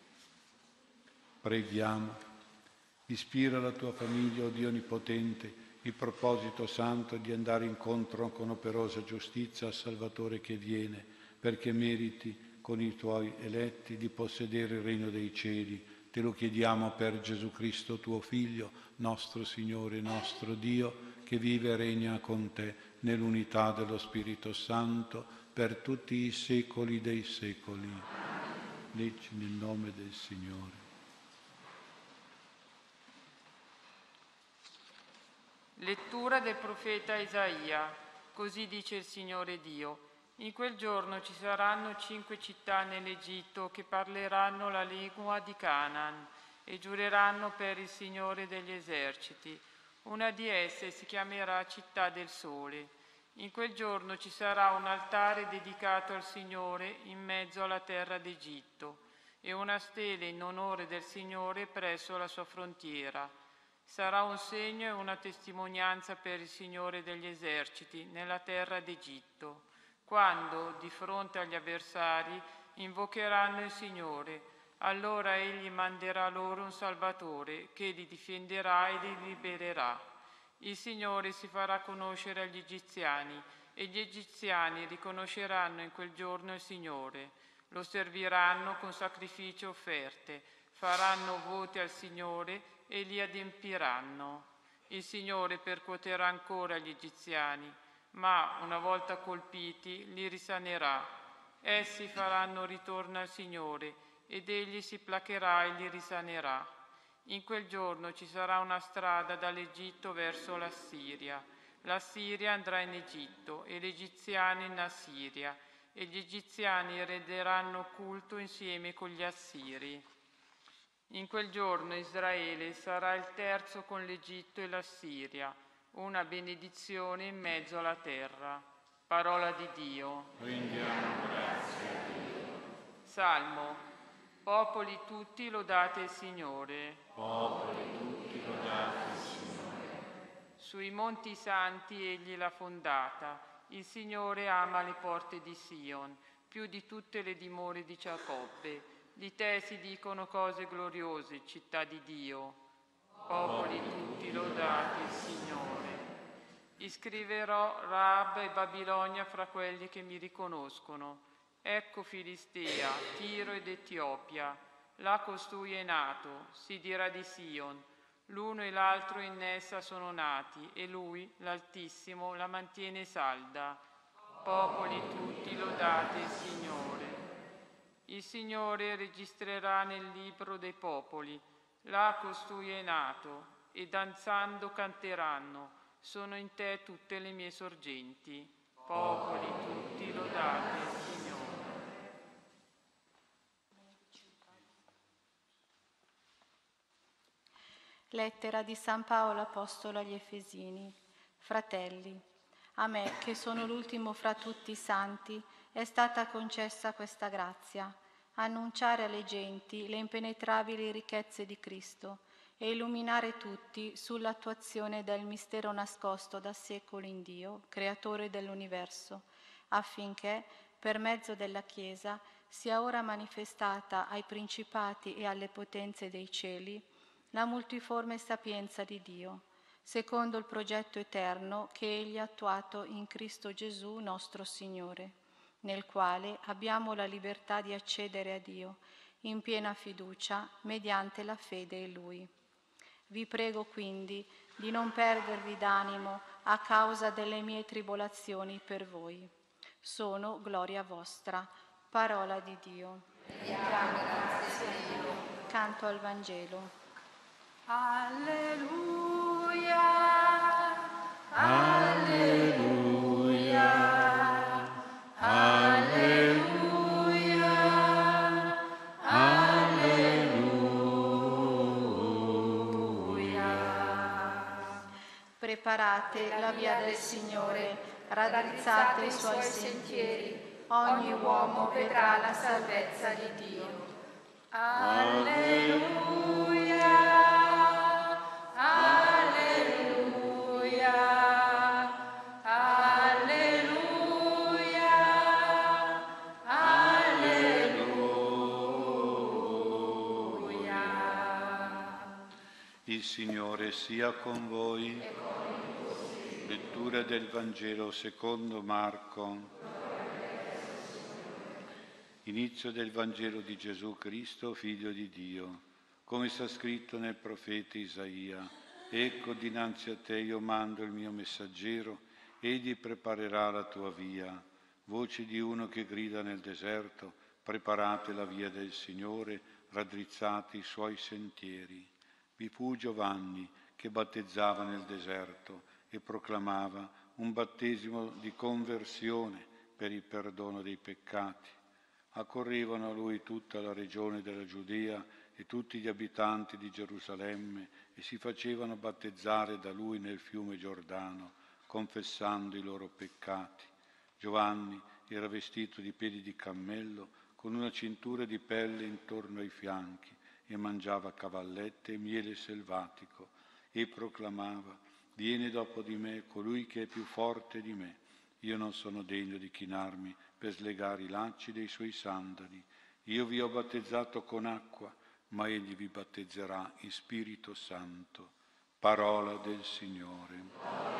Preghiamo. Ispira la tua famiglia, o Dio Onnipotente, il proposito santo di andare incontro con operosa giustizia al Salvatore che viene, perché meriti con i tuoi eletti di possedere il regno dei cieli. Te lo chiediamo per Gesù Cristo, tuo Figlio, nostro Signore, nostro Dio, che vive e regna con te nell'unità dello Spirito Santo per tutti i secoli dei secoli. Leggi nel nome del Signore. Lettura del profeta Isaia. Così dice il Signore Dio. In quel giorno ci saranno cinque città nell'Egitto che parleranno la lingua di Canaan e giureranno per il Signore degli eserciti. Una di esse si chiamerà Città del Sole. In quel giorno ci sarà un altare dedicato al Signore in mezzo alla terra d'Egitto e una stele in onore del Signore presso la sua frontiera. Sarà un segno e una testimonianza per il Signore degli eserciti nella terra d'Egitto, quando, di fronte agli avversari, invocheranno il Signore. Allora Egli manderà loro un Salvatore che li difenderà e li libererà. Il Signore si farà conoscere agli egiziani e gli egiziani riconosceranno in quel giorno il Signore. Lo serviranno con sacrifici e offerte, faranno voti al Signore e li adempiranno. Il Signore percuoterà ancora gli egiziani, ma una volta colpiti li risanerà. Essi faranno ritorno al Signore ed Egli si placherà e li risanerà. In quel giorno ci sarà una strada dall'Egitto verso l'Assiria. L'Assiria andrà in Egitto e gli egiziani in Assiria, e gli egiziani renderanno culto insieme con gli assiri. In quel giorno Israele sarà il terzo con l'Egitto e l'Assiria, una benedizione in mezzo alla terra. Parola di Dio. Rendiamo grazie a Dio. Salmo. Popoli tutti lodate il Signore. Popoli tutti lodate il Signore. Sui monti santi egli l'ha fondata. Il Signore ama le porte di Sion, più di tutte le dimore di Giacobbe. Di te si dicono cose gloriose, città di Dio. Popoli tutti lodate il Signore. Iscriverò Rab e Babilonia fra quelli che mi riconoscono. Ecco Filistea, Tiro ed Etiopia. Là costui è nato, si dirà di Sion. L'uno e l'altro in essa sono nati, e lui, l'Altissimo, la mantiene salda. Popoli tutti lodate il Signore. Il Signore registrerà nel libro dei popoli, là costui è nato, e danzando canteranno, sono in te tutte le mie sorgenti. Popoli tutti lodate il Signore. Lettera di San Paolo Apostolo agli Efesini. Fratelli, a me, che sono l'ultimo fra tutti i santi, è stata concessa questa grazia, annunciare alle genti le impenetrabili ricchezze di Cristo e illuminare tutti sull'attuazione del mistero nascosto da secoli in Dio, creatore dell'universo, affinché, per mezzo della Chiesa, sia ora manifestata ai principati e alle potenze dei cieli la multiforme sapienza di Dio, secondo il progetto eterno che Egli ha attuato in Cristo Gesù nostro Signore, nel quale abbiamo la libertà di accedere a Dio in piena fiducia mediante la fede in Lui. Vi prego quindi di non perdervi d'animo a causa delle mie tribolazioni per voi. Sono gloria vostra. Parola di Dio. Canto al Vangelo. Alleluia, alleluia, alleluia, alleluia. Preparate la via del Signore, raddrizzate i suoi sentieri, ogni uomo vedrà la salvezza di Dio. Alleluia. Il Signore sia con voi. Lettura del Vangelo secondo Marco. Inizio del Vangelo di Gesù Cristo, Figlio di Dio. Come sta scritto nel profeta Isaia: ecco, dinanzi a te io mando il mio messaggero, egli preparerà la tua via. Voce di uno che grida nel deserto: preparate la via del Signore, raddrizzate i suoi sentieri. Vi fu Giovanni che battezzava nel deserto e proclamava un battesimo di conversione per il perdono dei peccati. Accorrevano a lui tutta la regione della Giudea e tutti gli abitanti di Gerusalemme e si facevano battezzare da lui nel fiume Giordano, confessando i loro peccati. Giovanni era vestito di peli di cammello, con una cintura di pelle intorno ai fianchi, e mangiava cavallette e miele selvatico, e proclamava: viene dopo di me colui che è più forte di me. Io non sono degno di chinarmi per slegare i lacci dei suoi sandali. Io vi ho battezzato con acqua, ma egli vi battezzerà in Spirito Santo. Parola del Signore.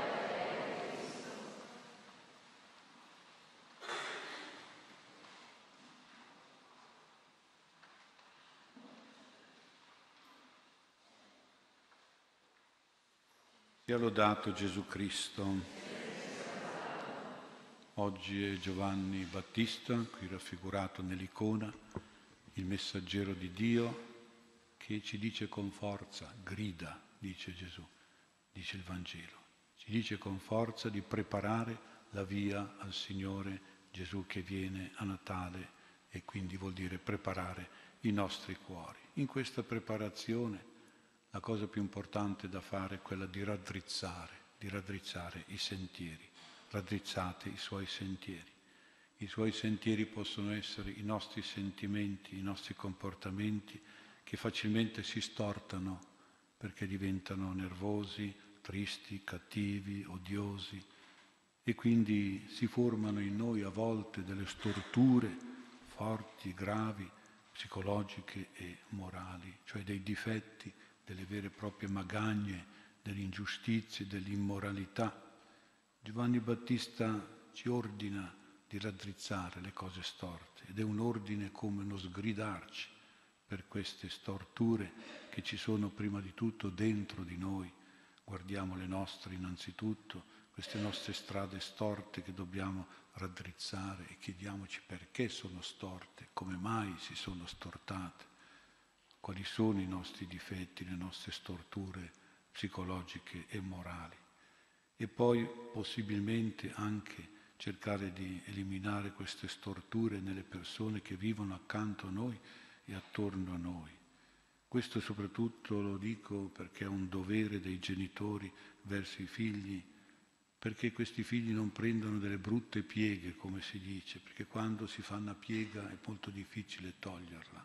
Sia lodato Gesù Cristo. Oggi è Giovanni Battista, qui raffigurato nell'icona, il messaggero di Dio che ci dice con forza, grida, dice Gesù, dice il Vangelo, ci dice con forza di preparare la via al Signore Gesù che viene a Natale, e quindi vuol dire preparare i nostri cuori. In questa preparazione la cosa più importante da fare è quella di raddrizzare, di raddrizzare i sentieri. Raddrizzate i suoi sentieri. I suoi sentieri possono essere i nostri sentimenti, i nostri comportamenti che facilmente si stortano perché diventano nervosi, tristi, cattivi, odiosi, e quindi si formano in noi a volte delle storture forti, gravi, psicologiche e morali, cioè dei difetti, delle vere e proprie magagne, delle ingiustizie, dell'immoralità. Giovanni Battista ci ordina di raddrizzare le cose storte, ed è un ordine come uno sgridarci per queste storture che ci sono prima di tutto dentro di noi. Guardiamo le nostre innanzitutto, queste nostre strade storte che dobbiamo raddrizzare e chiediamoci perché sono storte, come mai si sono stortate, quali sono i nostri difetti, le nostre storture psicologiche e morali. E poi possibilmente anche cercare di eliminare queste storture nelle persone che vivono accanto a noi e attorno a noi. Questo soprattutto lo dico perché è un dovere dei genitori verso i figli, perché questi figli non prendano delle brutte pieghe, come si dice, perché quando si fa una piega è molto difficile toglierla.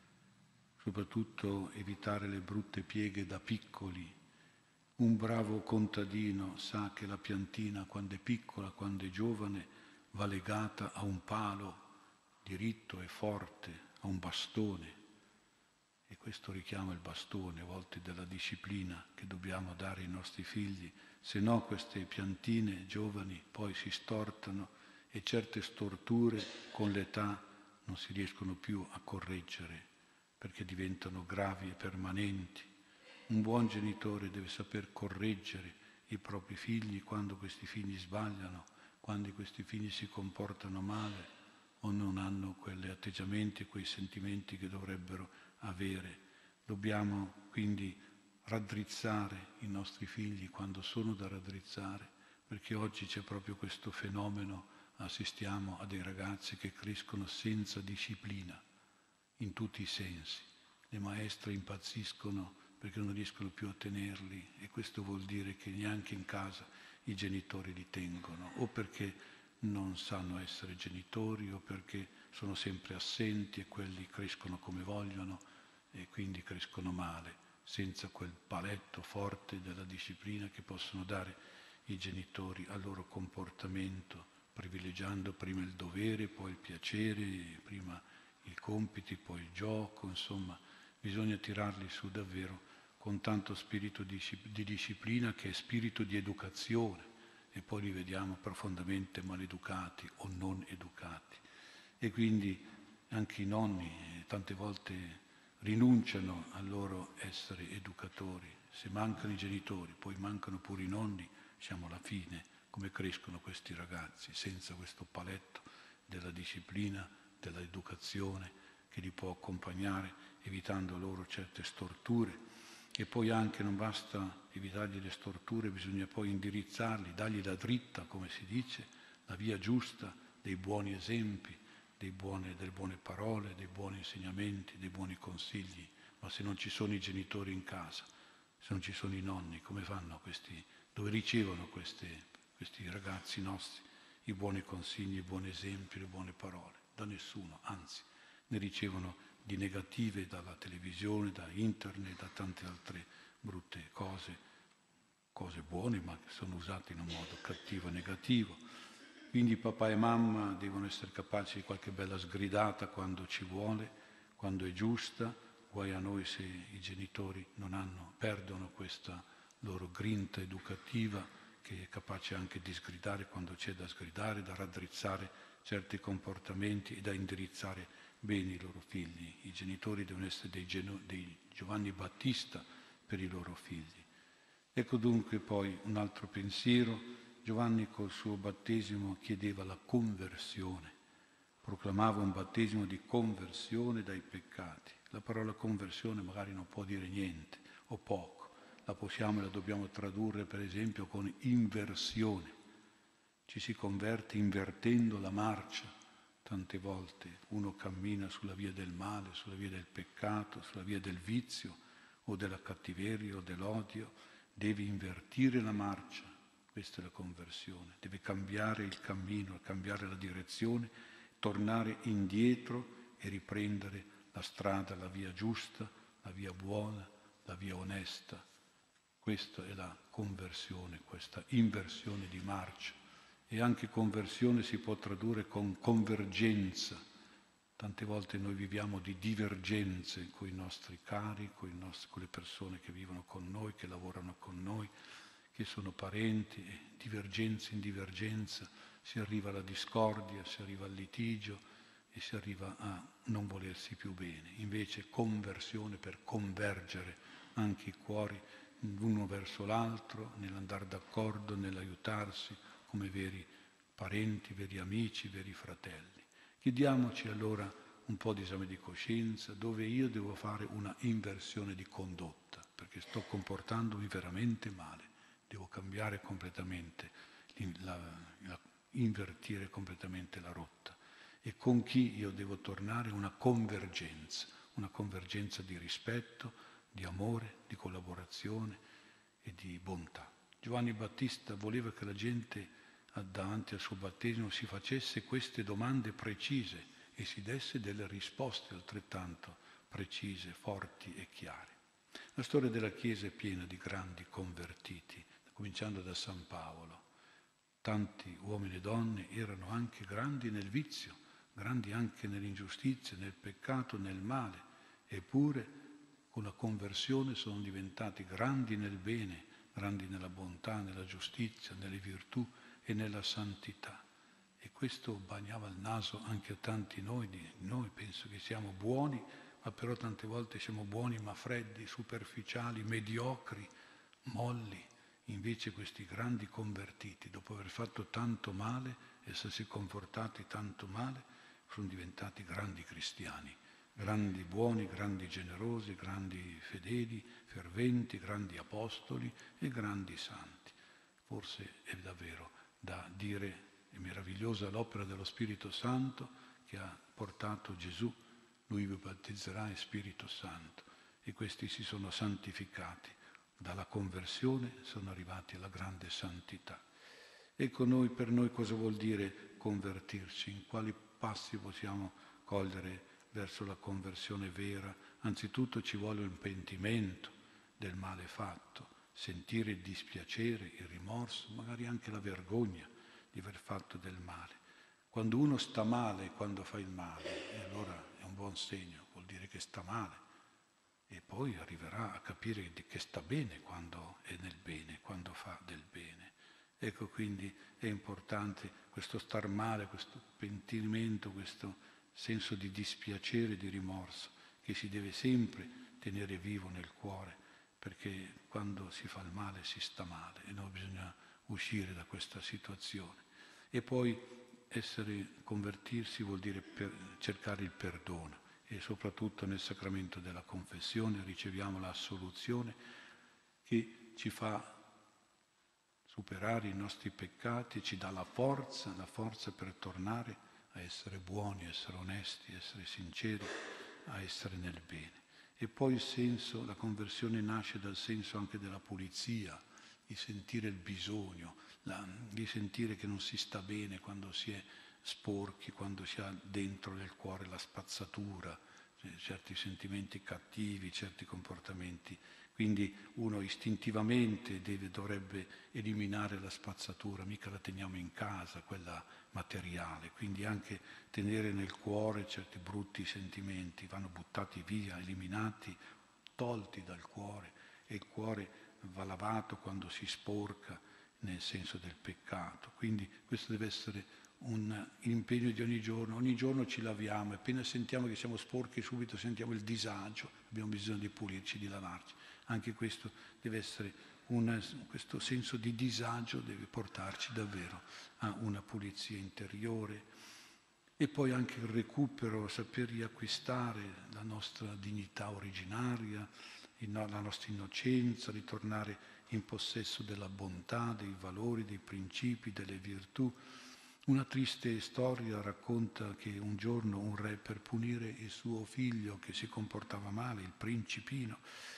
Soprattutto evitare le brutte pieghe da piccoli. Un bravo contadino sa che la piantina, quando è piccola, quando è giovane, va legata a un palo diritto e forte, a un bastone. E questo richiama il bastone, a volte della disciplina che dobbiamo dare ai nostri figli, se no queste piantine giovani poi si stortano e certe storture con l'età non si riescono più a correggere perché diventano gravi e permanenti. Un buon genitore deve saper correggere i propri figli quando questi figli sbagliano, quando questi figli si comportano male o non hanno quegli atteggiamenti e quei sentimenti che dovrebbero avere. Dobbiamo quindi raddrizzare i nostri figli quando sono da raddrizzare, perché oggi c'è proprio questo fenomeno, assistiamo a dei ragazzi che crescono senza disciplina, in tutti i sensi. Le maestre impazziscono perché non riescono più a tenerli e questo vuol dire che neanche in casa i genitori li tengono, o perché non sanno essere genitori o perché sono sempre assenti e quelli crescono come vogliono e quindi crescono male, senza quel paletto forte della disciplina che possono dare i genitori al loro comportamento, privilegiando prima il dovere, poi il piacere, prima i compiti, poi il gioco, insomma, bisogna tirarli su davvero con tanto spirito di disciplina che è spirito di educazione e poi li vediamo profondamente maleducati o non educati. E quindi anche i nonni tante volte rinunciano al loro essere educatori. Se mancano i genitori, poi mancano pure i nonni, siamo alla fine, come crescono questi ragazzi, senza questo paletto della disciplina, dell'educazione che li può accompagnare, evitando loro certe storture. E poi anche non basta evitargli le storture, bisogna poi indirizzarli, dargli la dritta, come si dice, la via giusta, dei buoni esempi, dei buone, delle buone parole, dei buoni insegnamenti, dei buoni consigli. Ma se non ci sono i genitori in casa, se non ci sono i nonni, come fanno questi, dove ricevono queste, questi ragazzi nostri i buoni consigli, i buoni esempi, le buone parole? Da nessuno, anzi, ne ricevono di negative dalla televisione, da internet, da tante altre brutte cose, cose buone ma che sono usate in un modo cattivo e negativo. Quindi papà e mamma devono essere capaci di qualche bella sgridata quando ci vuole, quando è giusta, guai a noi se i genitori non hanno, perdono questa loro grinta educativa che è capace anche di sgridare quando c'è da sgridare, da raddrizzare certi comportamenti e da indirizzare bene i loro figli. I genitori devono essere dei, Geno- dei Giovanni Battista per i loro figli. Ecco dunque poi un altro pensiero. Giovanni col suo battesimo chiedeva la conversione, proclamava un battesimo di conversione dai peccati. La parola conversione magari non può dire niente o poco, la possiamo e la dobbiamo tradurre per esempio con inversione. Ci si converte invertendo la marcia. Tante volte uno cammina sulla via del male, sulla via del peccato, sulla via del vizio o della cattiveria o dell'odio, deve invertire la marcia. Questa è la conversione, deve cambiare il cammino, cambiare la direzione, tornare indietro e riprendere la strada, la via giusta, la via buona, la via onesta. Questa è la conversione, questa inversione di marcia. E anche conversione si può tradurre con convergenza. Tante volte noi viviamo di divergenze con i nostri cari, con, i nostri, con le persone che vivono con noi, che lavorano con noi, che sono parenti, e divergenza in divergenza si arriva alla discordia, si arriva al litigio e si arriva a non volersi più bene. Invece conversione per convergere anche i cuori l'uno verso l'altro, nell'andare d'accordo, nell'aiutarsi come veri parenti, veri amici, veri fratelli. Chiediamoci allora un po' di esame di coscienza, dove io devo fare una inversione di condotta, perché sto comportandomi veramente male, devo cambiare completamente, la, la, invertire completamente la rotta. E con chi io devo tornare una convergenza, una convergenza di rispetto, di amore, di collaborazione e di bontà. Giovanni Battista voleva che la gente davanti al suo battesimo si facesse queste domande precise e si desse delle risposte altrettanto precise, forti e chiare. La storia della Chiesa è piena di grandi convertiti, cominciando da San Paolo. Tanti uomini e donne erano anche grandi nel vizio, grandi anche nell'ingiustizia, nel peccato, nel male, eppure con la conversione sono diventati grandi nel bene, grandi nella bontà, nella giustizia, nelle virtù e nella santità. E questo bagnava il naso anche a tanti noi, di noi penso che siamo buoni, ma però tante volte siamo buoni ma freddi, superficiali, mediocri, molli. Invece questi grandi convertiti, dopo aver fatto tanto male, essersi comportati tanto male, sono diventati grandi cristiani, grandi buoni, grandi generosi, grandi fedeli, ferventi, grandi apostoli e grandi santi. Forse è davvero da dire, è meravigliosa l'opera dello Spirito Santo che ha portato Gesù, lui vi battezzerà in Spirito Santo, e questi si sono santificati. Dalla conversione sono arrivati alla grande santità. Ecco noi, per noi cosa vuol dire convertirci? In quali passi possiamo cogliere verso la conversione vera? Anzitutto ci vuole un pentimento del male fatto, sentire il dispiacere, il rimorso, magari anche la vergogna di aver fatto del male. Quando uno sta male, quando fa il male, e allora è un buon segno, vuol dire che sta male. E poi arriverà a capire che sta bene quando è nel bene, quando fa del bene. Ecco, quindi è importante questo star male, questo pentimento, questo senso di dispiacere, di rimorso, che si deve sempre tenere vivo nel cuore, perché quando si fa il male si sta male e noi bisogna uscire da questa situazione. E poi essere, convertirsi vuol dire per, cercare il perdono. E soprattutto nel sacramento della confessione riceviamo l'assoluzione che ci fa superare i nostri peccati, ci dà la forza, la forza per tornare a essere buoni, essere onesti, essere sinceri, a essere nel bene. E poi il senso, la conversione nasce dal senso anche della pulizia, di sentire il bisogno, la, di sentire che non si sta bene quando si è sporchi, quando si ha dentro nel cuore la spazzatura, certi sentimenti cattivi, certi comportamenti. Quindi uno istintivamente deve, dovrebbe eliminare la spazzatura, mica la teniamo in casa, quella materiale. Quindi anche tenere nel cuore certi brutti sentimenti vanno buttati via, eliminati, tolti dal cuore, e il cuore va lavato quando si sporca nel senso del peccato. Quindi questo deve essere un impegno di ogni giorno. Ogni giorno ci laviamo, appena sentiamo che siamo sporchi subito sentiamo il disagio, abbiamo bisogno di pulirci, di lavarci. Anche questo deve essere una, questo senso di disagio deve portarci davvero a una pulizia interiore. E poi anche il recupero, saper riacquistare la nostra dignità originaria, la nostra innocenza, ritornare in possesso della bontà, dei valori, dei principi, delle virtù. Una triste storia racconta che un giorno un re, per punire il suo figlio che si comportava male, il principino,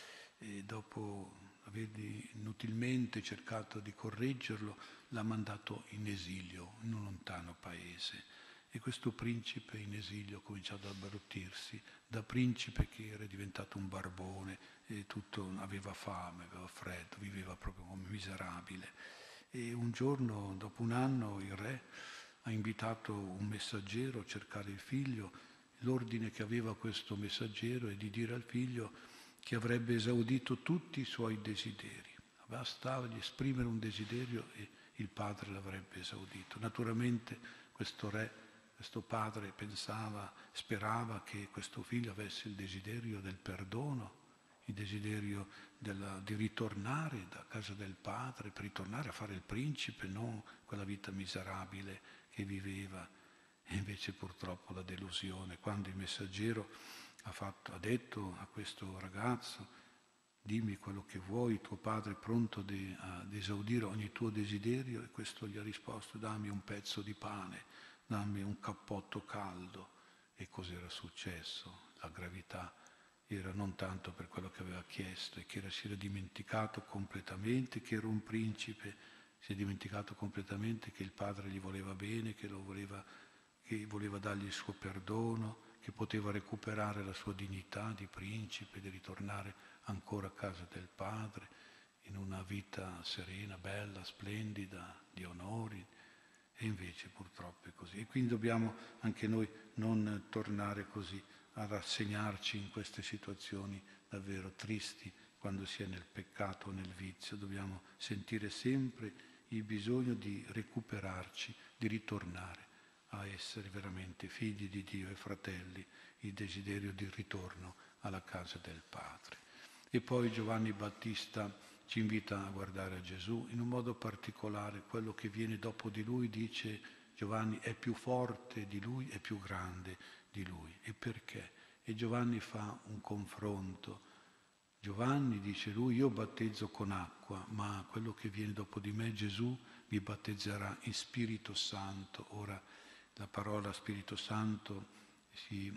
e dopo aver inutilmente cercato di correggerlo, l'ha mandato in esilio, in un lontano paese. E questo principe in esilio ha cominciato ad abbruttirsi, da principe che era diventato un barbone, e tutto, aveva fame, aveva freddo, viveva proprio come miserabile. E un giorno, dopo un anno, il re ha invitato un messaggero a cercare il figlio. L'ordine che aveva questo messaggero è di dire al figlio che avrebbe esaudito tutti i suoi desideri. Bastava di esprimere un desiderio e il padre l'avrebbe esaudito. Naturalmente questo re, questo padre pensava, sperava che questo figlio avesse il desiderio del perdono il desiderio della, di ritornare da casa del padre, per ritornare a fare il principe, non quella vita miserabile che viveva. E invece purtroppo la delusione, quando il messaggero ha, fatto, ha detto a questo ragazzo: dimmi quello che vuoi, tuo padre è pronto de, ad esaudire ogni tuo desiderio, e questo gli ha risposto: dammi un pezzo di pane, dammi un cappotto caldo. E cos'era successo? La gravità era non tanto per quello che aveva chiesto, e che era, si era dimenticato completamente che era un principe, si è dimenticato completamente che il padre gli voleva bene, che lo voleva, che voleva dargli il suo perdono, che poteva recuperare la sua dignità di principe, di ritornare ancora a casa del padre, in una vita serena, bella, splendida, di onori. E invece purtroppo è così. E quindi dobbiamo anche noi non tornare così a rassegnarci in queste situazioni davvero tristi, quando si è nel peccato o nel vizio. Dobbiamo sentire sempre il bisogno di recuperarci, di ritornare a essere veramente figli di Dio e fratelli, il desiderio di ritorno alla casa del Padre. E poi Giovanni Battista ci invita a guardare a Gesù in un modo particolare. Quello che viene dopo di lui, dice Giovanni, è più forte di lui, è più grande di lui. E perché? E Giovanni fa un confronto. Giovanni dice lui: io battezzo con acqua, ma quello che viene dopo di me, Gesù, vi battezzerà in Spirito Santo. Ora la parola Spirito Santo si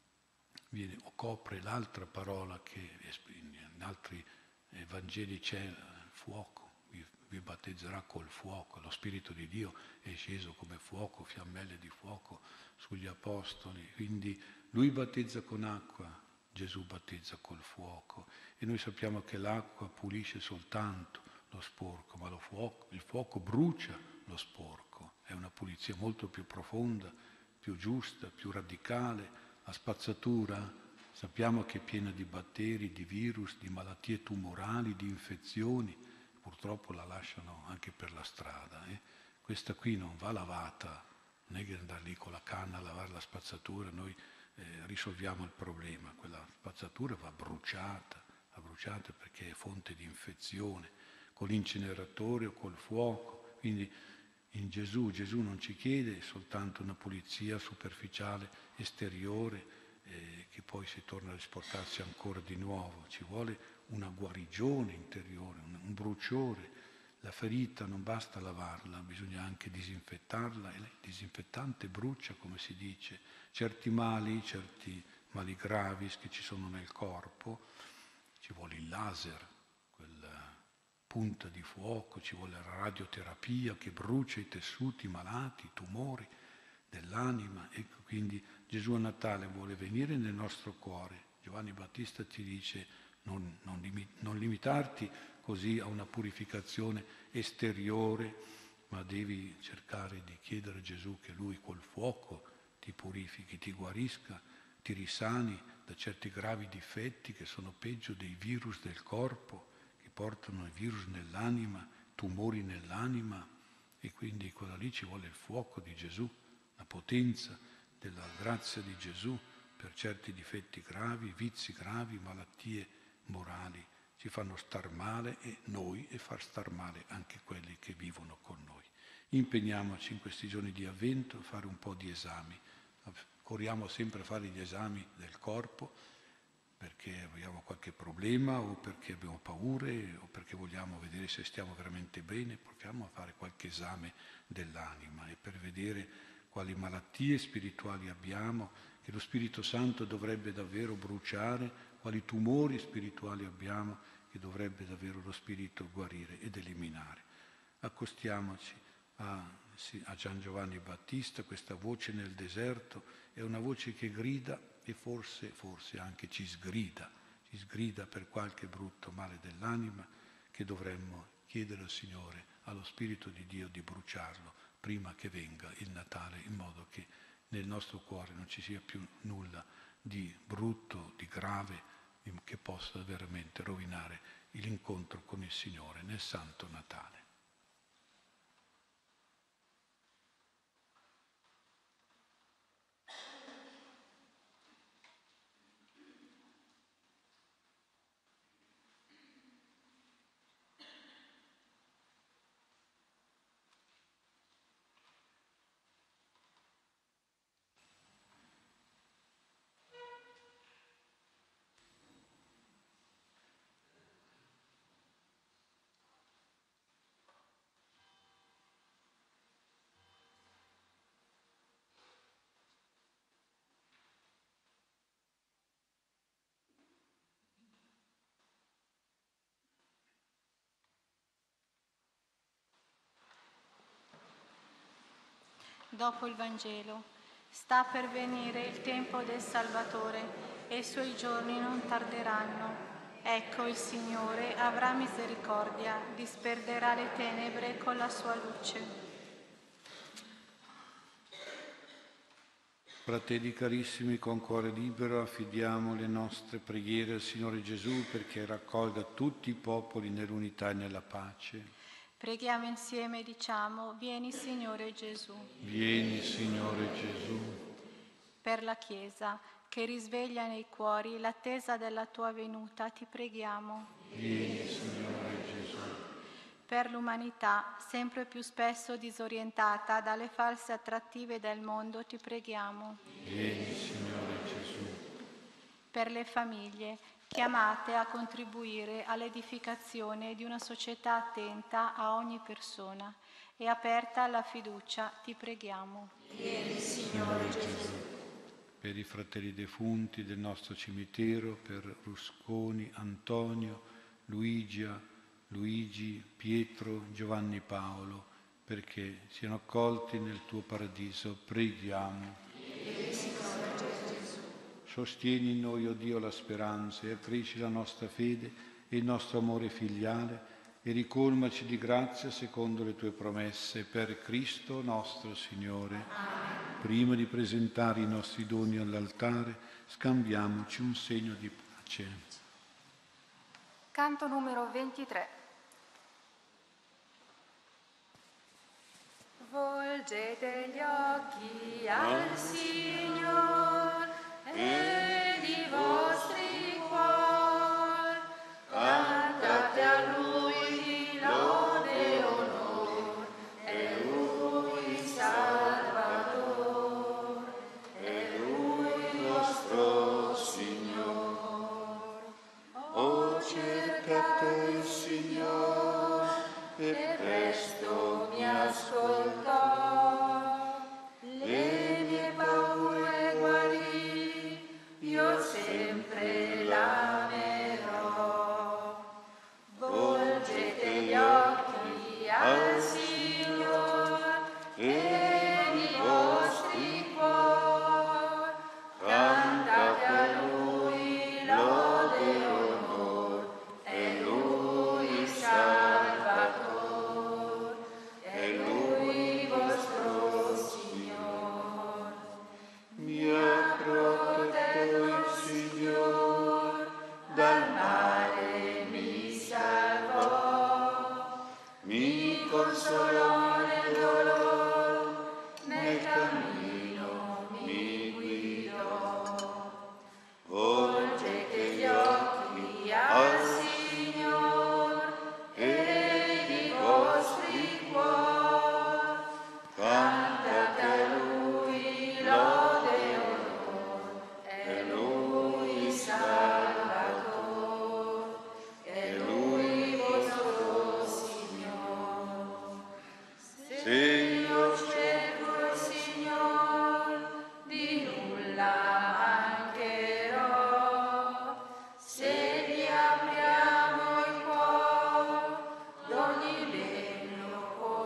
viene, o copre l'altra parola che in altri eh, Vangeli c'è, il fuoco, vi, vi battezzerà col fuoco. Lo Spirito di Dio è sceso come fuoco, fiammelle di fuoco sugli apostoli. Quindi lui battezza con acqua, Gesù battezza col fuoco. E noi sappiamo che l'acqua pulisce soltanto lo sporco, ma lo fuoco, il fuoco brucia lo sporco. È una pulizia molto più profonda, più giusta, più radicale. La spazzatura sappiamo che è piena di batteri, di virus, di malattie tumorali, di infezioni. Purtroppo la lasciano anche per la strada. Eh? Questa qui non va lavata, non è che andare lì con la canna a lavare la spazzatura, noi eh, risolviamo il problema. Quella spazzatura va bruciata, va bruciata perché è fonte di infezione, con l'inceneratore o col fuoco. Quindi in Gesù, Gesù non ci chiede soltanto una pulizia superficiale, esteriore, eh, che poi si torna a sporcarsi ancora di nuovo. Ci vuole una guarigione interiore, un, un bruciore. La ferita non basta lavarla, bisogna anche disinfettarla, e il disinfettante brucia, come si dice. Certi mali, certi mali gravi che ci sono nel corpo, ci vuole il laser, quella punta di fuoco, ci vuole la radioterapia che brucia i tessuti malati, i tumori dell'anima. Ecco, quindi Gesù a Natale vuole venire nel nostro cuore. Giovanni Battista ti dice: non, non, limi, non limitarti così a una purificazione esteriore, ma devi cercare di chiedere a Gesù che Lui col fuoco ti purifichi, ti guarisca, ti risani da certi gravi difetti che sono peggio dei virus del corpo, che portano i virus nell'anima, tumori nell'anima. E quindi quella lì ci vuole il fuoco di Gesù, la potenza della grazia di Gesù per certi difetti gravi, vizi gravi, malattie morali. Ci fanno star male e noi, e far star male anche quelli che vivono con noi. Impegniamoci in questi giorni di Avvento a fare un po' di esami. Corriamo sempre a fare gli esami del corpo perché abbiamo qualche problema, o perché abbiamo paure, o perché vogliamo vedere se stiamo veramente bene. Proviamo a fare qualche esame dell'anima, e per vedere quali malattie spirituali abbiamo, che lo Spirito Santo dovrebbe davvero bruciare, quali tumori spirituali abbiamo, che dovrebbe davvero lo Spirito guarire ed eliminare. Accostiamoci a, sì, a Gian Giovanni Battista. Questa voce nel deserto è una voce che grida, e forse, forse anche ci sgrida, ci sgrida per qualche brutto male dell'anima, che dovremmo chiedere al Signore, allo Spirito di Dio, di bruciarlo prima che venga il Natale, in modo che nel nostro cuore non ci sia più nulla di brutto, di grave, che possa veramente rovinare l'incontro con il Signore nel Santo Natale. dopo il Vangelo. Sta per venire il tempo del Salvatore e i suoi giorni non tarderanno. Ecco, il Signore avrà misericordia, disperderà le tenebre con la sua luce. Fratelli carissimi, con cuore libero affidiamo le nostre preghiere al Signore Gesù perché raccolga tutti i popoli nell'unità e nella pace. Preghiamo insieme e diciamo: vieni Signore Gesù. Vieni Signore Gesù. Per la Chiesa che risveglia nei cuori l'attesa della tua venuta, ti preghiamo. Vieni Signore Gesù. Per l'umanità, sempre più spesso disorientata dalle false attrattive del mondo, ti preghiamo. Vieni Signore Gesù. Per le famiglie, chiamate a contribuire all'edificazione di una società attenta a ogni persona e aperta alla fiducia, ti preghiamo. Vieni, Signore Gesù. Per i fratelli defunti del nostro cimitero, per Rusconi, Antonio, Luigia, Luigi, Pietro, Giovanni Paolo, perché siano accolti nel tuo paradiso, preghiamo. Sostieni in noi, o Dio, la speranza e accresci la nostra fede e il nostro amore filiale e ricolmaci di grazia secondo le tue promesse, per Cristo nostro Signore. Amen. Prima di presentare i nostri doni all'altare, scambiamoci un segno di pace. Canto numero ventitré. Volgete gli occhi al Signore ed i vostri cuori, cantate a Lui lode e onore, è Lui Salvatore, è Lui il vostro Signore. O cercate il Signore e presto mi ascoltò, le mie paure guarì, io sempre l'amerò. Volgete gli occhi al Signore e i vostri cuori, cantate a Lui lode e onore, è Lui Salvatore, è Lui vostro Signore. Mi ha protetto il Signore, dal male mi salvò, mi consolò nel dolore, nel cammino mi guidò. Volgete gli occhi al Signore e i vostri cuori, cantate a Lui lode e onore, è Lui Salvatore, è Lui vostro Signore. Se io cerco il Signore, di nulla mancherò. Se gli apriamo il cuore, d'ogni bene lo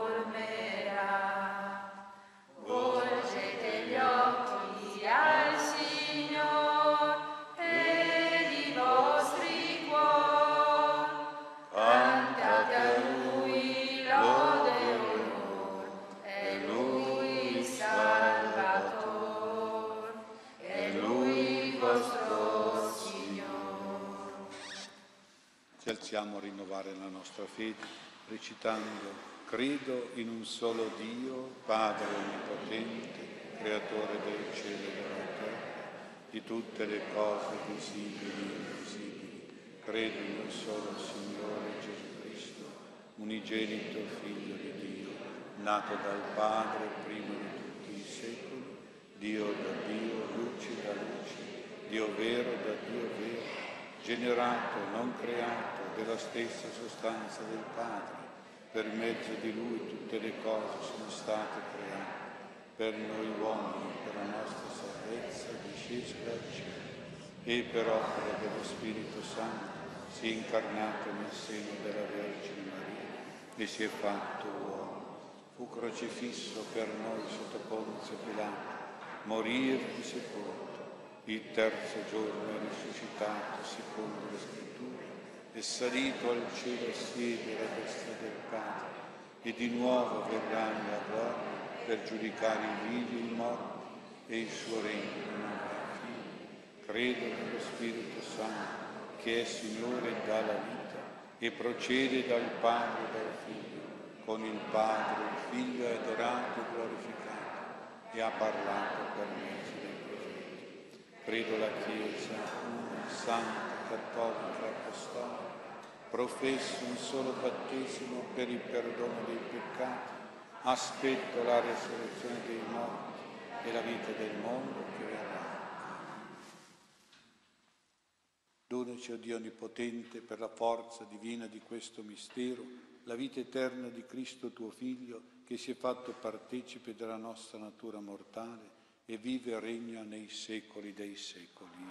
colmerà. Volgete gli occhi al Signore ed i vostri cuori, cantate a Lui lode e onore, è Lui Salvatore, è Lui vostro Signore. Ci alziamo a rinnovare la nostra fede, recitando: credo in un solo Dio, Padre Onnipotente, Creatore del cielo e della terra, di tutte le cose visibili e invisibili. Credo in un solo Signore Gesù Cristo, unigenito Figlio di Dio, nato dal Padre prima di tutti i secoli, Dio da Dio, luce da luce, Dio vero da Dio vero, generato, non creato, della stessa sostanza del Padre. Per mezzo di Lui tutte le cose sono state create. Per noi uomini, per la nostra salvezza, disceso dal cielo, e per opera dello Spirito Santo si è incarnato nel seno della Vergine Maria e si è fatto uomo. fu crocifisso per noi sotto Ponzio Pilato, morì e fu sepolto, il terzo giorno è risuscitato secondo le scritture, è salito al cielo, siede alla destra del Padre, e di nuovo verrà nella gloria per giudicare i vivi e i morti, e il suo regno non avrà fine. Credo nello Spirito Santo, che è Signore e dà la vita, e procede dal Padre e dal Figlio. Con il Padre il Figlio è adorato e glorificato, e ha parlato per mezzo dei profeti. Credo la Chiesa, una, santa, cattolica, apostolica, professo un solo battesimo per il perdono dei peccati, aspetto la resurrezione dei morti e la vita del mondo che verrà. Donaci, o Dio Onnipotente, per la forza divina di questo mistero, la vita eterna di Cristo tuo Figlio, che si è fatto partecipe della nostra natura mortale e vive e regna nei secoli dei secoli.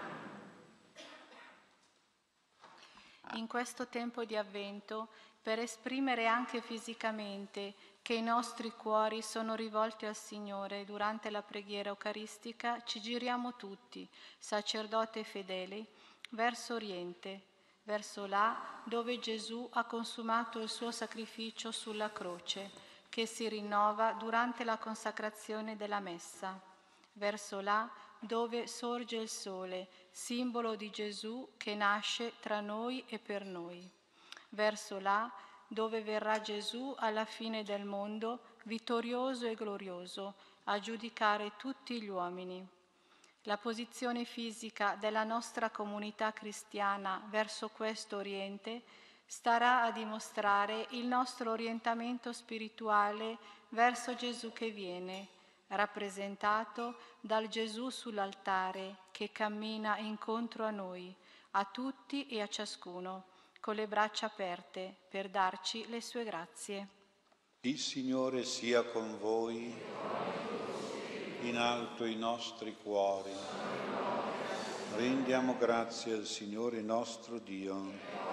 In questo tempo di Avvento, per esprimere anche fisicamente che i nostri cuori sono rivolti al Signore durante la preghiera eucaristica, ci giriamo tutti, sacerdote e fedeli, verso Oriente, verso là dove Gesù ha consumato il suo sacrificio sulla croce, che si rinnova durante la consacrazione della Messa, verso là dove sorge il sole, simbolo di Gesù che nasce tra noi e per noi, verso là dove verrà Gesù alla fine del mondo, vittorioso e glorioso, a giudicare tutti gli uomini. La posizione fisica della nostra comunità cristiana verso questo Oriente starà a dimostrare il nostro orientamento spirituale verso Gesù che viene, rappresentato dal Gesù sull'altare che cammina incontro a noi, a tutti e a ciascuno, con le braccia aperte per darci le sue grazie. Il Signore sia con voi, in alto i nostri cuori. Rendiamo grazie al Signore nostro Dio.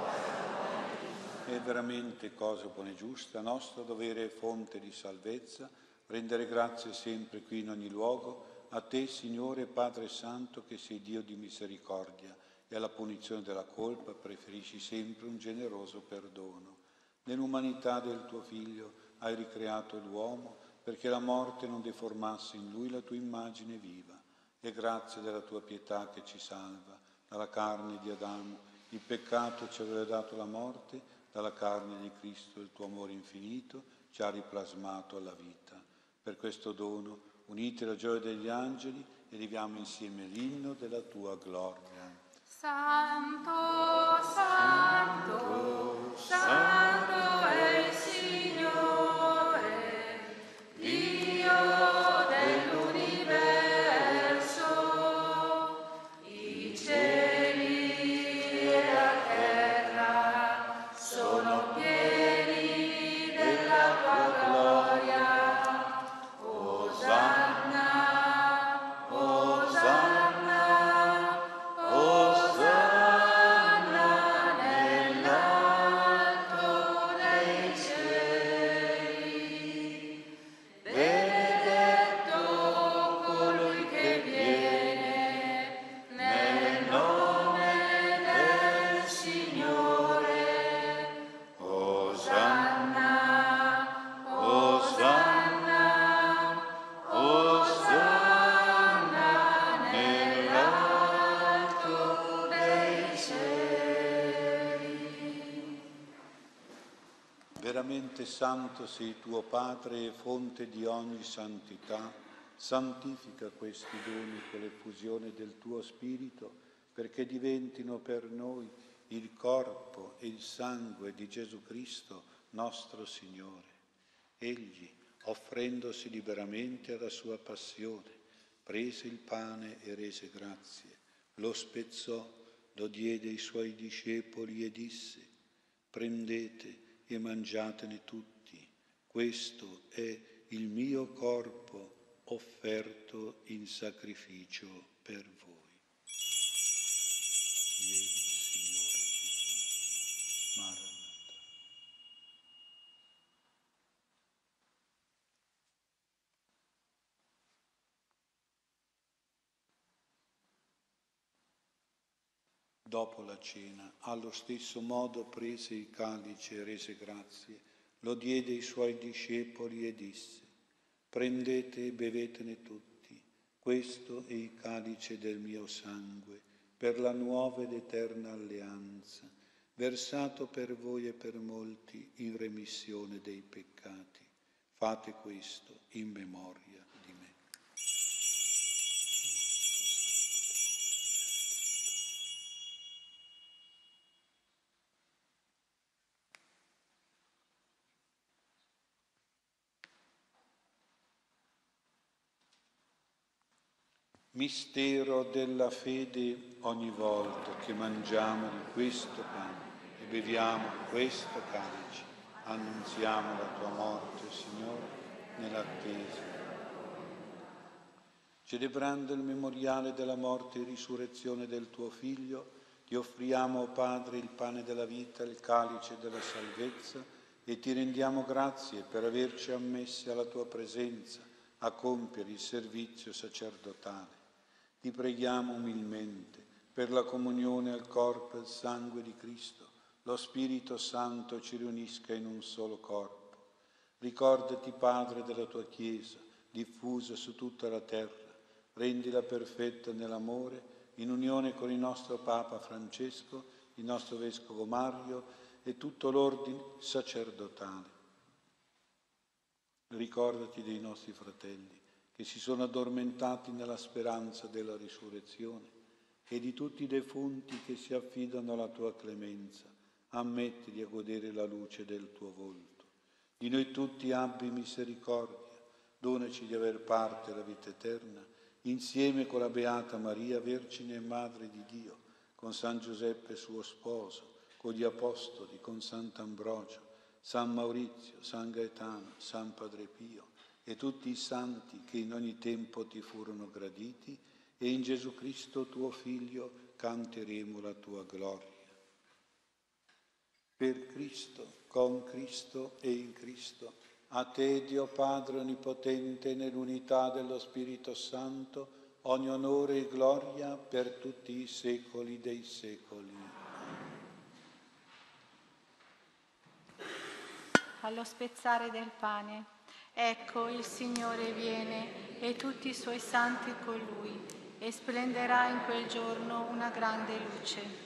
È veramente cosa buona e giusta, nostro dovere e fonte di salvezza, rendere grazie sempre qui in ogni luogo a te, Signore Padre Santo, che sei Dio di misericordia e alla punizione della colpa preferisci sempre un generoso perdono. Nell'umanità del tuo Figlio hai ricreato l'uomo perché la morte non deformasse in lui la tua immagine viva. E grazie della tua pietà che ci salva, dalla carne di Adamo il peccato ci aveva dato la morte, dalla carne di Cristo il tuo amore infinito ci ha riplasmato alla vita. Per questo dono, uniti alla gioia degli angeli, eleviamo insieme l'inno della tua gloria. Santo, santo, santo è il Signore, Dio dell'universo, i cieli e la terra sono pieni della tua gloria. Osanna, Osanna, Osanna nell'alto dei cieli. Benedetto colui che viene nel nome del Signore. Osanna, Osanna, Osanna nell'alto dei cieli. Veramente santo sei tuo Padre e fonte di ogni santità. Santifica questi doni con l'effusione del tuo Spirito, perché diventino per noi il corpo e il sangue di Gesù Cristo, nostro Signore. Egli, offrendosi liberamente alla sua passione, prese il pane e rese grazie, lo spezzò, lo diede ai suoi discepoli e disse: prendete e mangiatene tutti, questo è il mio corpo offerto in sacrificio per voi. Vieni, Signore Gesù. Maranatha. Dopo la cena, allo stesso modo prese il calice e rese grazie, lo diede ai suoi discepoli e disse: prendete e bevetene tutti, questo è il calice del mio sangue, per la nuova ed eterna alleanza, versato per voi e per molti in remissione dei peccati. Fate questo in memoria di me. Mistero della fede: ogni volta che mangiamo di questo pane e beviamo di questo calice, annunziamo la tua morte, Signore, nell'attesa. Celebrando il memoriale della morte e risurrezione del tuo Figlio, ti offriamo, o Padre, il pane della vita, il calice della salvezza, e ti rendiamo grazie per averci ammessi alla tua presenza a compiere il servizio sacerdotale. Ti preghiamo umilmente per la comunione al corpo e al sangue di Cristo, lo Spirito Santo ci riunisca in un solo corpo. Ricordati, Padre, della tua Chiesa, diffusa su tutta la terra, rendila perfetta nell'amore, in unione con il nostro Papa Francesco, il nostro Vescovo Mario e tutto l'ordine sacerdotale. Ricordati dei nostri fratelli che si sono addormentati nella speranza della risurrezione, e di tutti i defunti che si affidano alla tua clemenza. Ammettili a godere la luce del tuo volto. Di noi tutti abbi misericordia, donaci di aver parte alla vita eterna, insieme con la Beata Maria, Vergine e Madre di Dio, con San Giuseppe suo sposo, con gli Apostoli, con Sant'Ambrogio, San Maurizio, San Gaetano, San Padre Pio, e tutti i santi che in ogni tempo ti furono graditi, e in Gesù Cristo tuo Figlio canteremo la tua gloria. Per Cristo, con Cristo e in Cristo, a te, Dio Padre Onnipotente, nell'unità dello Spirito Santo, ogni onore e gloria per tutti i secoli dei secoli. Allo spezzare del pane, ecco il Signore viene e tutti i suoi santi con lui, e splenderà in quel giorno una grande luce.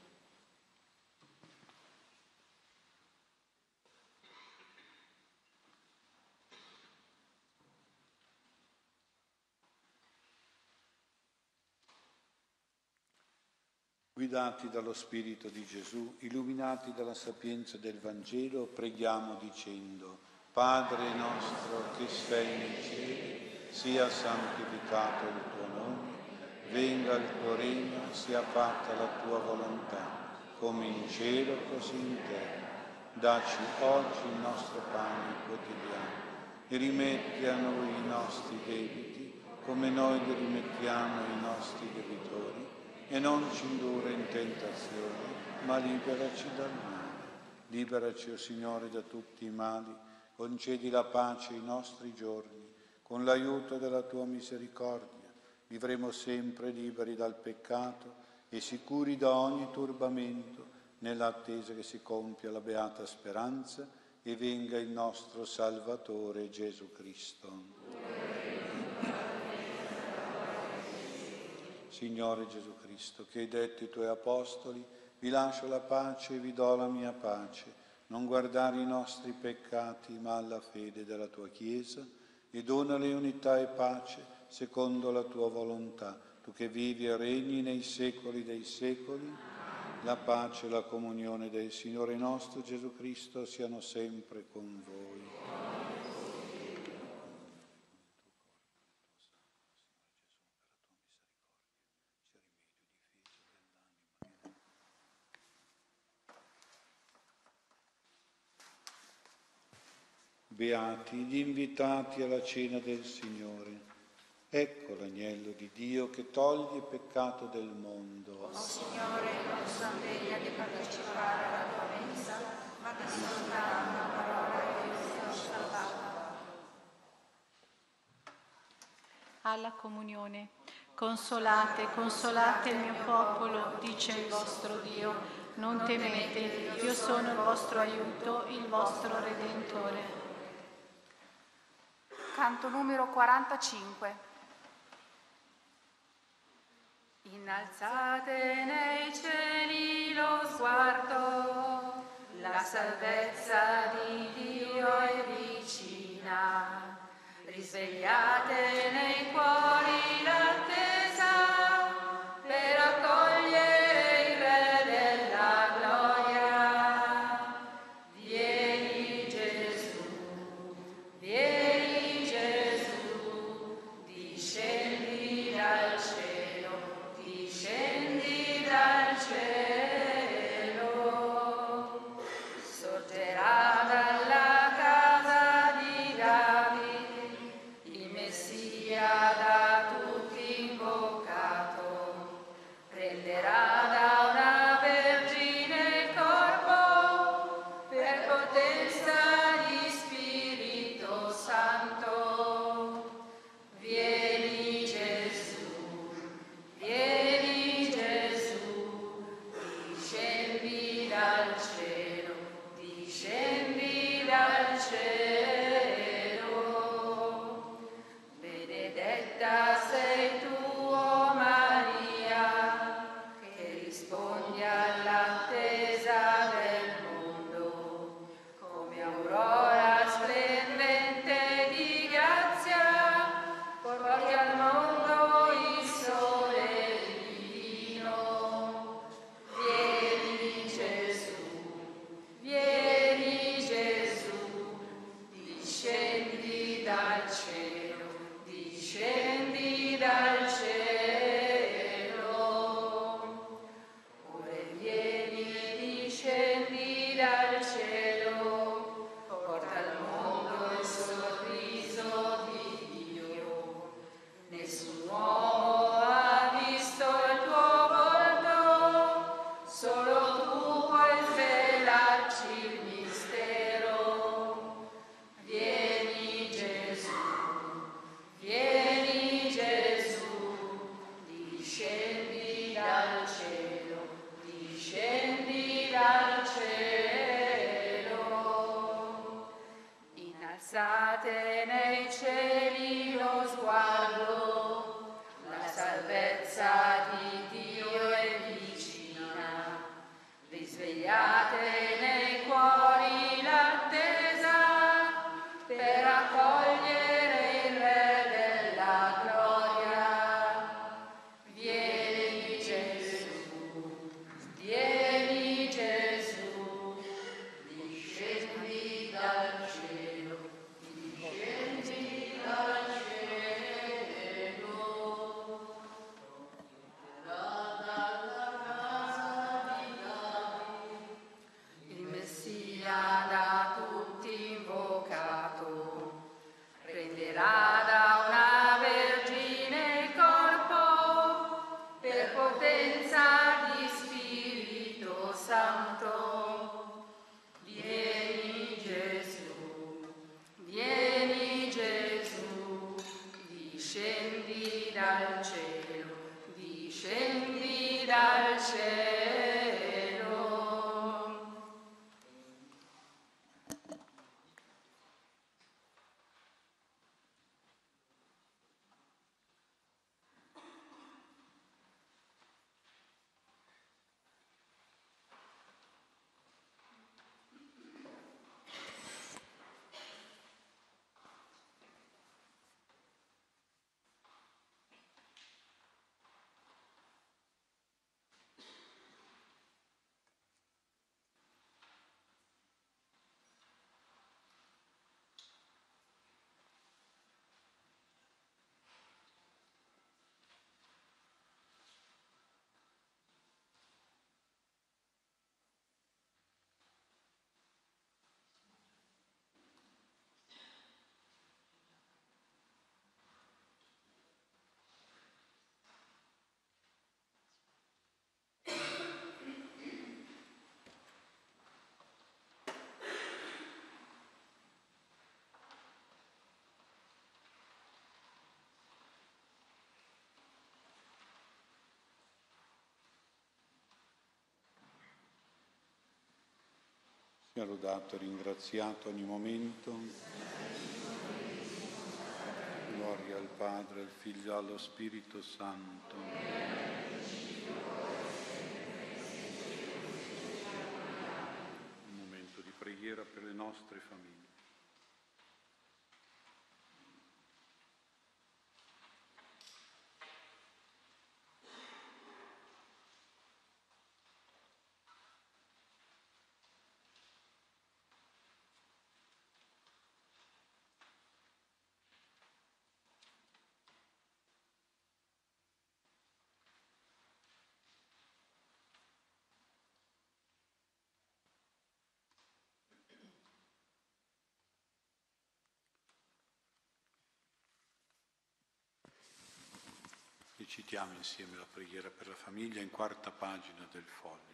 Guidati dallo Spirito di Gesù, illuminati dalla sapienza del Vangelo, preghiamo dicendo: Padre nostro che sei nei cieli, sia santificato il tuo nome, venga il tuo regno, sia fatta la tua volontà, come in cielo così in terra. Dacci oggi il nostro pane quotidiano e rimetti a noi i nostri debiti, come noi li rimettiamo ai nostri debitori, e non ci indurre in tentazione, ma liberaci dal male. Liberaci, o Signore, da tutti i mali, concedi la pace ai nostri giorni, con l'aiuto della tua misericordia. Vivremo sempre liberi dal peccato e sicuri da ogni turbamento, nell'attesa che si compia la beata speranza e venga il nostro Salvatore Gesù Cristo. Signore Gesù Cristo, che hai detto ai tuoi apostoli: vi lascio la pace e vi do la mia pace, non guardare i nostri peccati, ma alla fede della tua Chiesa, e donale unità e pace secondo la tua volontà, tu che vivi e regni nei secoli dei secoli. La pace e la comunione del Signore nostro Gesù Cristo siano sempre con voi. Beati gli invitati alla cena del Signore. Ecco l'agnello di Dio che toglie il peccato del mondo. O Signore, non sono degna di partecipare alla tua mensa, ma che soltanto una parola e io sono salvata. Alla comunione. Consolate, consolate il mio popolo, dice il vostro Dio. Non temete, io sono il vostro aiuto, il vostro Redentore. Canto numero quarantacinque. Innalzate nei cieli lo sguardo, la salvezza di Dio è vicina. Risvegliate nei cuori l'attesa per accogliere il Re della gloria. Vieni Gesù, vieni Gesù, discendi dal cielo, discendi dal cielo. Sorgerà dalla casa di Davide il Messia da tutti invocato. Prenderà da una vergine il corpo per potenza di Spirito Santo. Vieni Gesù, vieni Gesù, discendi dal cielo, discendi dal cielo. Benedetta sei tu, oh Maria, che rispondi all'attesa del mondo, come aurora splendente di grazia, porti al mondo il sole divino. Vieni Gesù, vieni Gesù, discendi dal cielo, discendi dal cielo. Ora vieni, discendi dal cielo, porta al mondo il sorriso di Dio. Nessun uomo ha visto il tuo volto, solo tu puoi svelarci il mistero. Vieni Gesù, vieni Gesù, discendi dal cielo, discendi dal cielo. Innalzate nei cieli lo sguardo, la salvezza di Dio è vicina. Risvegliate nei cuori l'attesa per accogliere il Re della gloria. Vieni Gesù, vieni Gesù, discendi dal cielo, discendi dal cielo. Da dalla casa di Davide, il Messia sia lodato e ringraziato ogni momento. Gloria al Padre, al Figlio e allo Spirito Santo. Un momento di preghiera per le nostre famiglie. E citiamo insieme la preghiera per la famiglia in quarta pagina del foglio.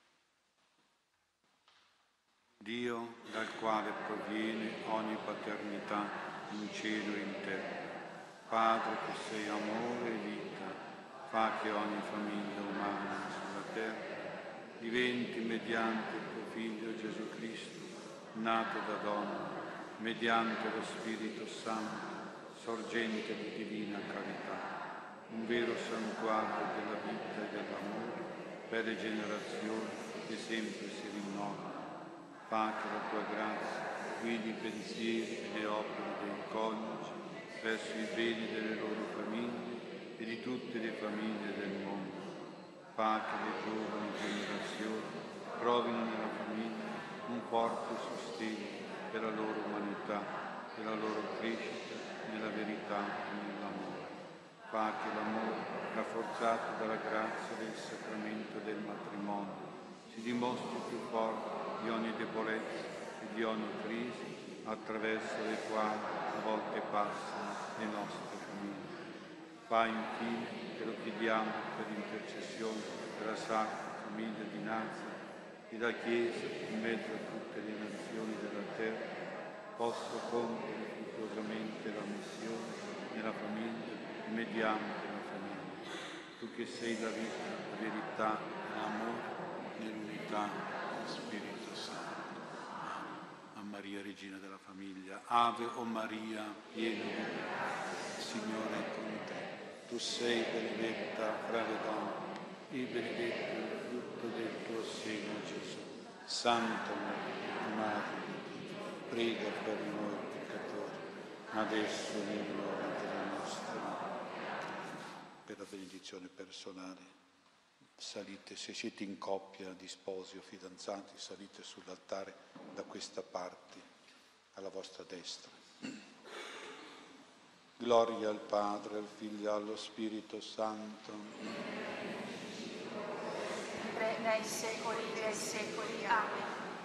Dio, dal quale proviene ogni paternità in cielo e in terra, Padre che sei amore e vita, fa che ogni famiglia umana sulla terra diventi mediante il tuo Figlio Gesù Cristo, nato da donna, mediante lo Spirito Santo, sorgente di divina carità, un vero santuario della vita e dell'amore per le generazioni che sempre si rinnovano. Fa che la tua grazia guidi i pensieri e le opere dei coniugi verso i beni delle loro famiglie e di tutte le famiglie del mondo. Fa che le giovani generazioni trovino nella famiglia un forte sostegno per la loro umanità, per la loro crescita nella verità e nell'amore. Fa che l'amore, rafforzato dalla grazia del sacramento del matrimonio, si dimostri più forte di ogni debolezza e di ogni crisi attraverso le quali a volte passano le nostre famiglie. Fa infine, che lo chiediamo per l'intercessione della Sacra Famiglia di Nazareth e la Chiesa in mezzo a tutte le nazioni della terra, possa compiere fruttuosamente la missione nella famiglia mediante la famiglia. Tu che sei la vita, la verità e l'amore nell'unità dello Spirito Santo. A Maria, Regina della famiglia. Ave o Maria, piena di grazia, il Signore è con te. Tu sei benedetta fra le donne e benedetto il frutto del tuo seno, Gesù. Santa Maria, Madre di Dio, prega per noi peccatori, adesso e nell'ora della nostra morte. Per la benedizione personale, salite, se siete in coppia, di sposi o fidanzati, salite sull'altare da questa parte, alla vostra destra. Gloria al Padre, al Figlio e allo Spirito Santo. Nei secoli dei secoli. Amen.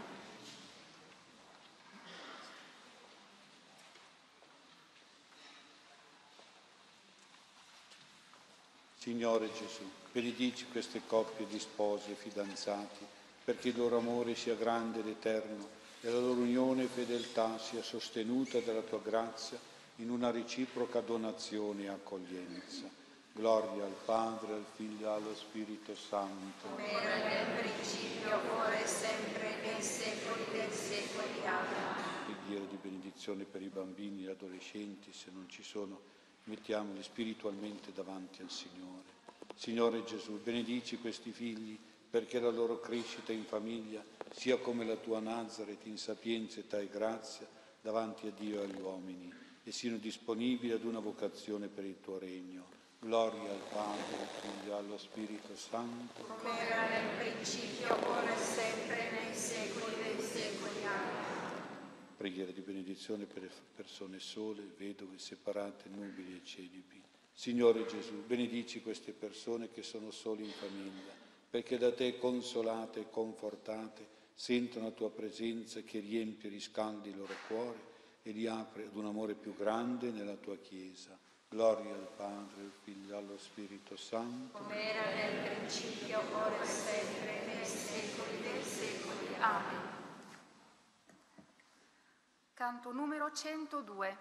Signore Gesù, benedici queste coppie di sposi e fidanzati, perché il loro amore sia grande ed eterno e la loro unione e fedeltà sia sostenuta dalla tua grazia in una reciproca donazione e accoglienza. Gloria al Padre, al Figlio e allo Spirito Santo. Come era nel principio, ora e sempre, nei secoli dei secoli. Amen. Preghiera di benedizione per i bambini e gli adolescenti, se non ci sono, mettiamoli spiritualmente davanti al Signore. Signore Gesù, benedici questi figli perché la loro crescita in famiglia sia come la tua Nazareth in sapienza, età e grazia davanti a Dio e agli uomini e siano disponibili ad una vocazione per il tuo regno. Gloria al Padre, al Figlio e allo Spirito Santo. Come era nel principio, ora e sempre, nei secoli dei secoli. Amen. Preghiera di benedizione per le persone sole, vedove, separate, nubili e celibi. Signore Gesù, benedici queste persone che sono sole in famiglia, perché da te consolate e confortate sentono la tua presenza che riempie e riscaldi il loro cuore e li apre ad un amore più grande nella tua Chiesa. Gloria al Padre, al Figlio e allo Spirito Santo. Come era nel principio, ora e sempre, nei secoli dei secoli. Amen. Canto numero centodue.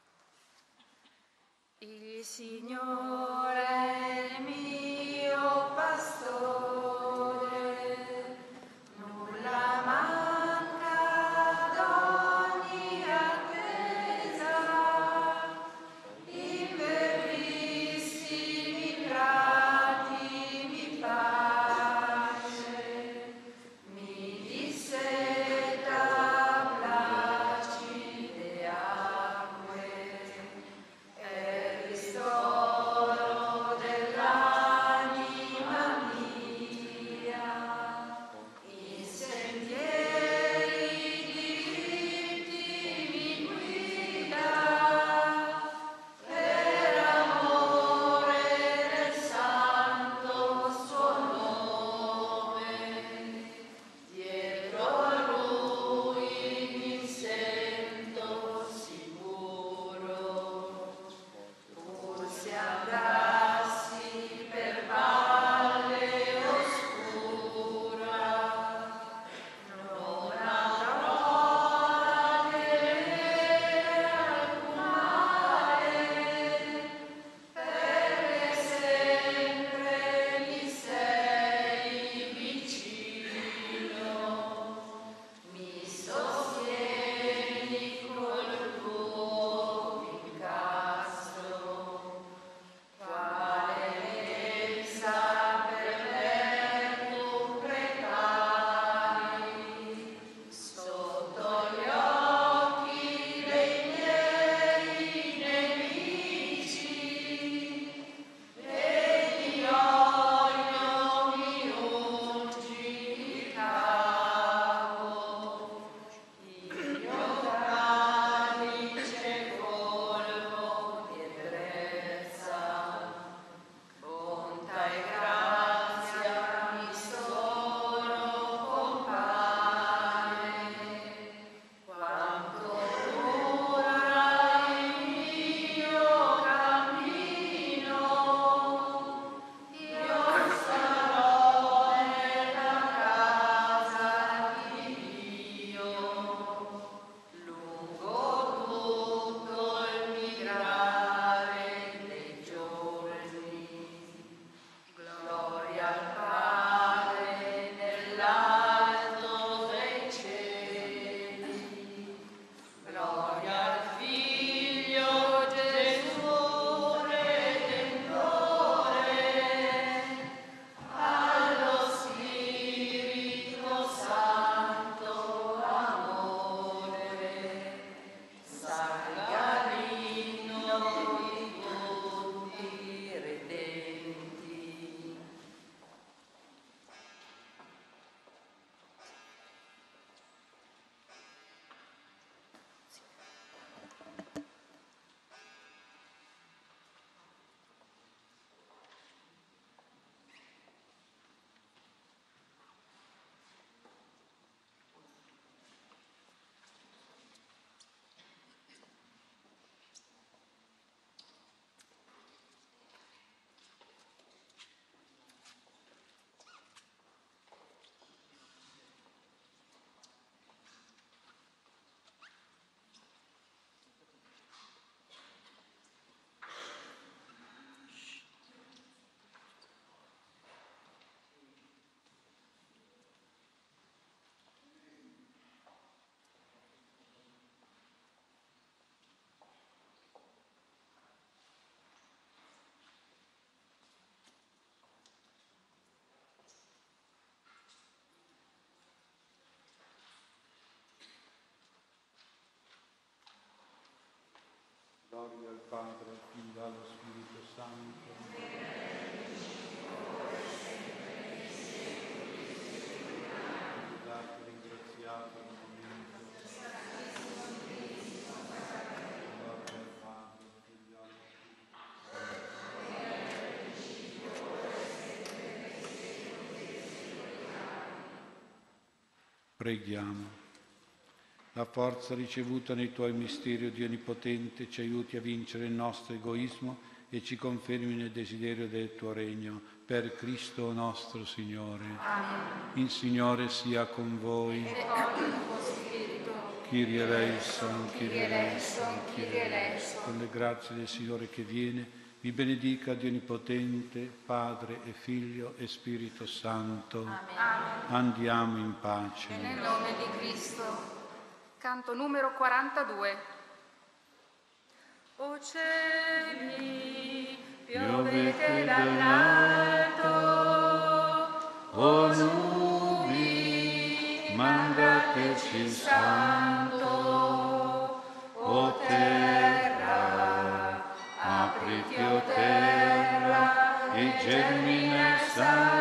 Il Signore è il mio pastore, nulla manca Gloria al Padre, al Figlio e allo Spirito Santo. Date ringraziato al momento. Gloria al Padre, al Figlio e allo Spirito Santo. Preghiamo. La forza ricevuta nei Tuoi misteri, o Dio Onnipotente, ci aiuti a vincere il nostro egoismo e ci confermi nel desiderio del Tuo regno. Per Cristo nostro Signore. Amen. Il Signore sia con voi. E con il tuo spirito. Kyrie eleison, Kyrie Kyrie eleison, eleison, Kyrie Kyrie eleison. eleison. Con le grazie del Signore che viene, vi benedica Dio Onnipotente, Padre e Figlio e Spirito Santo. Amen. Andiamo in pace. Nel nome di Cristo. Canto numero quarantadue. O cieli, Piovete dall'alto, o nubi, mandateci il Santo, o terra, apriti o terra, e germina il sangue.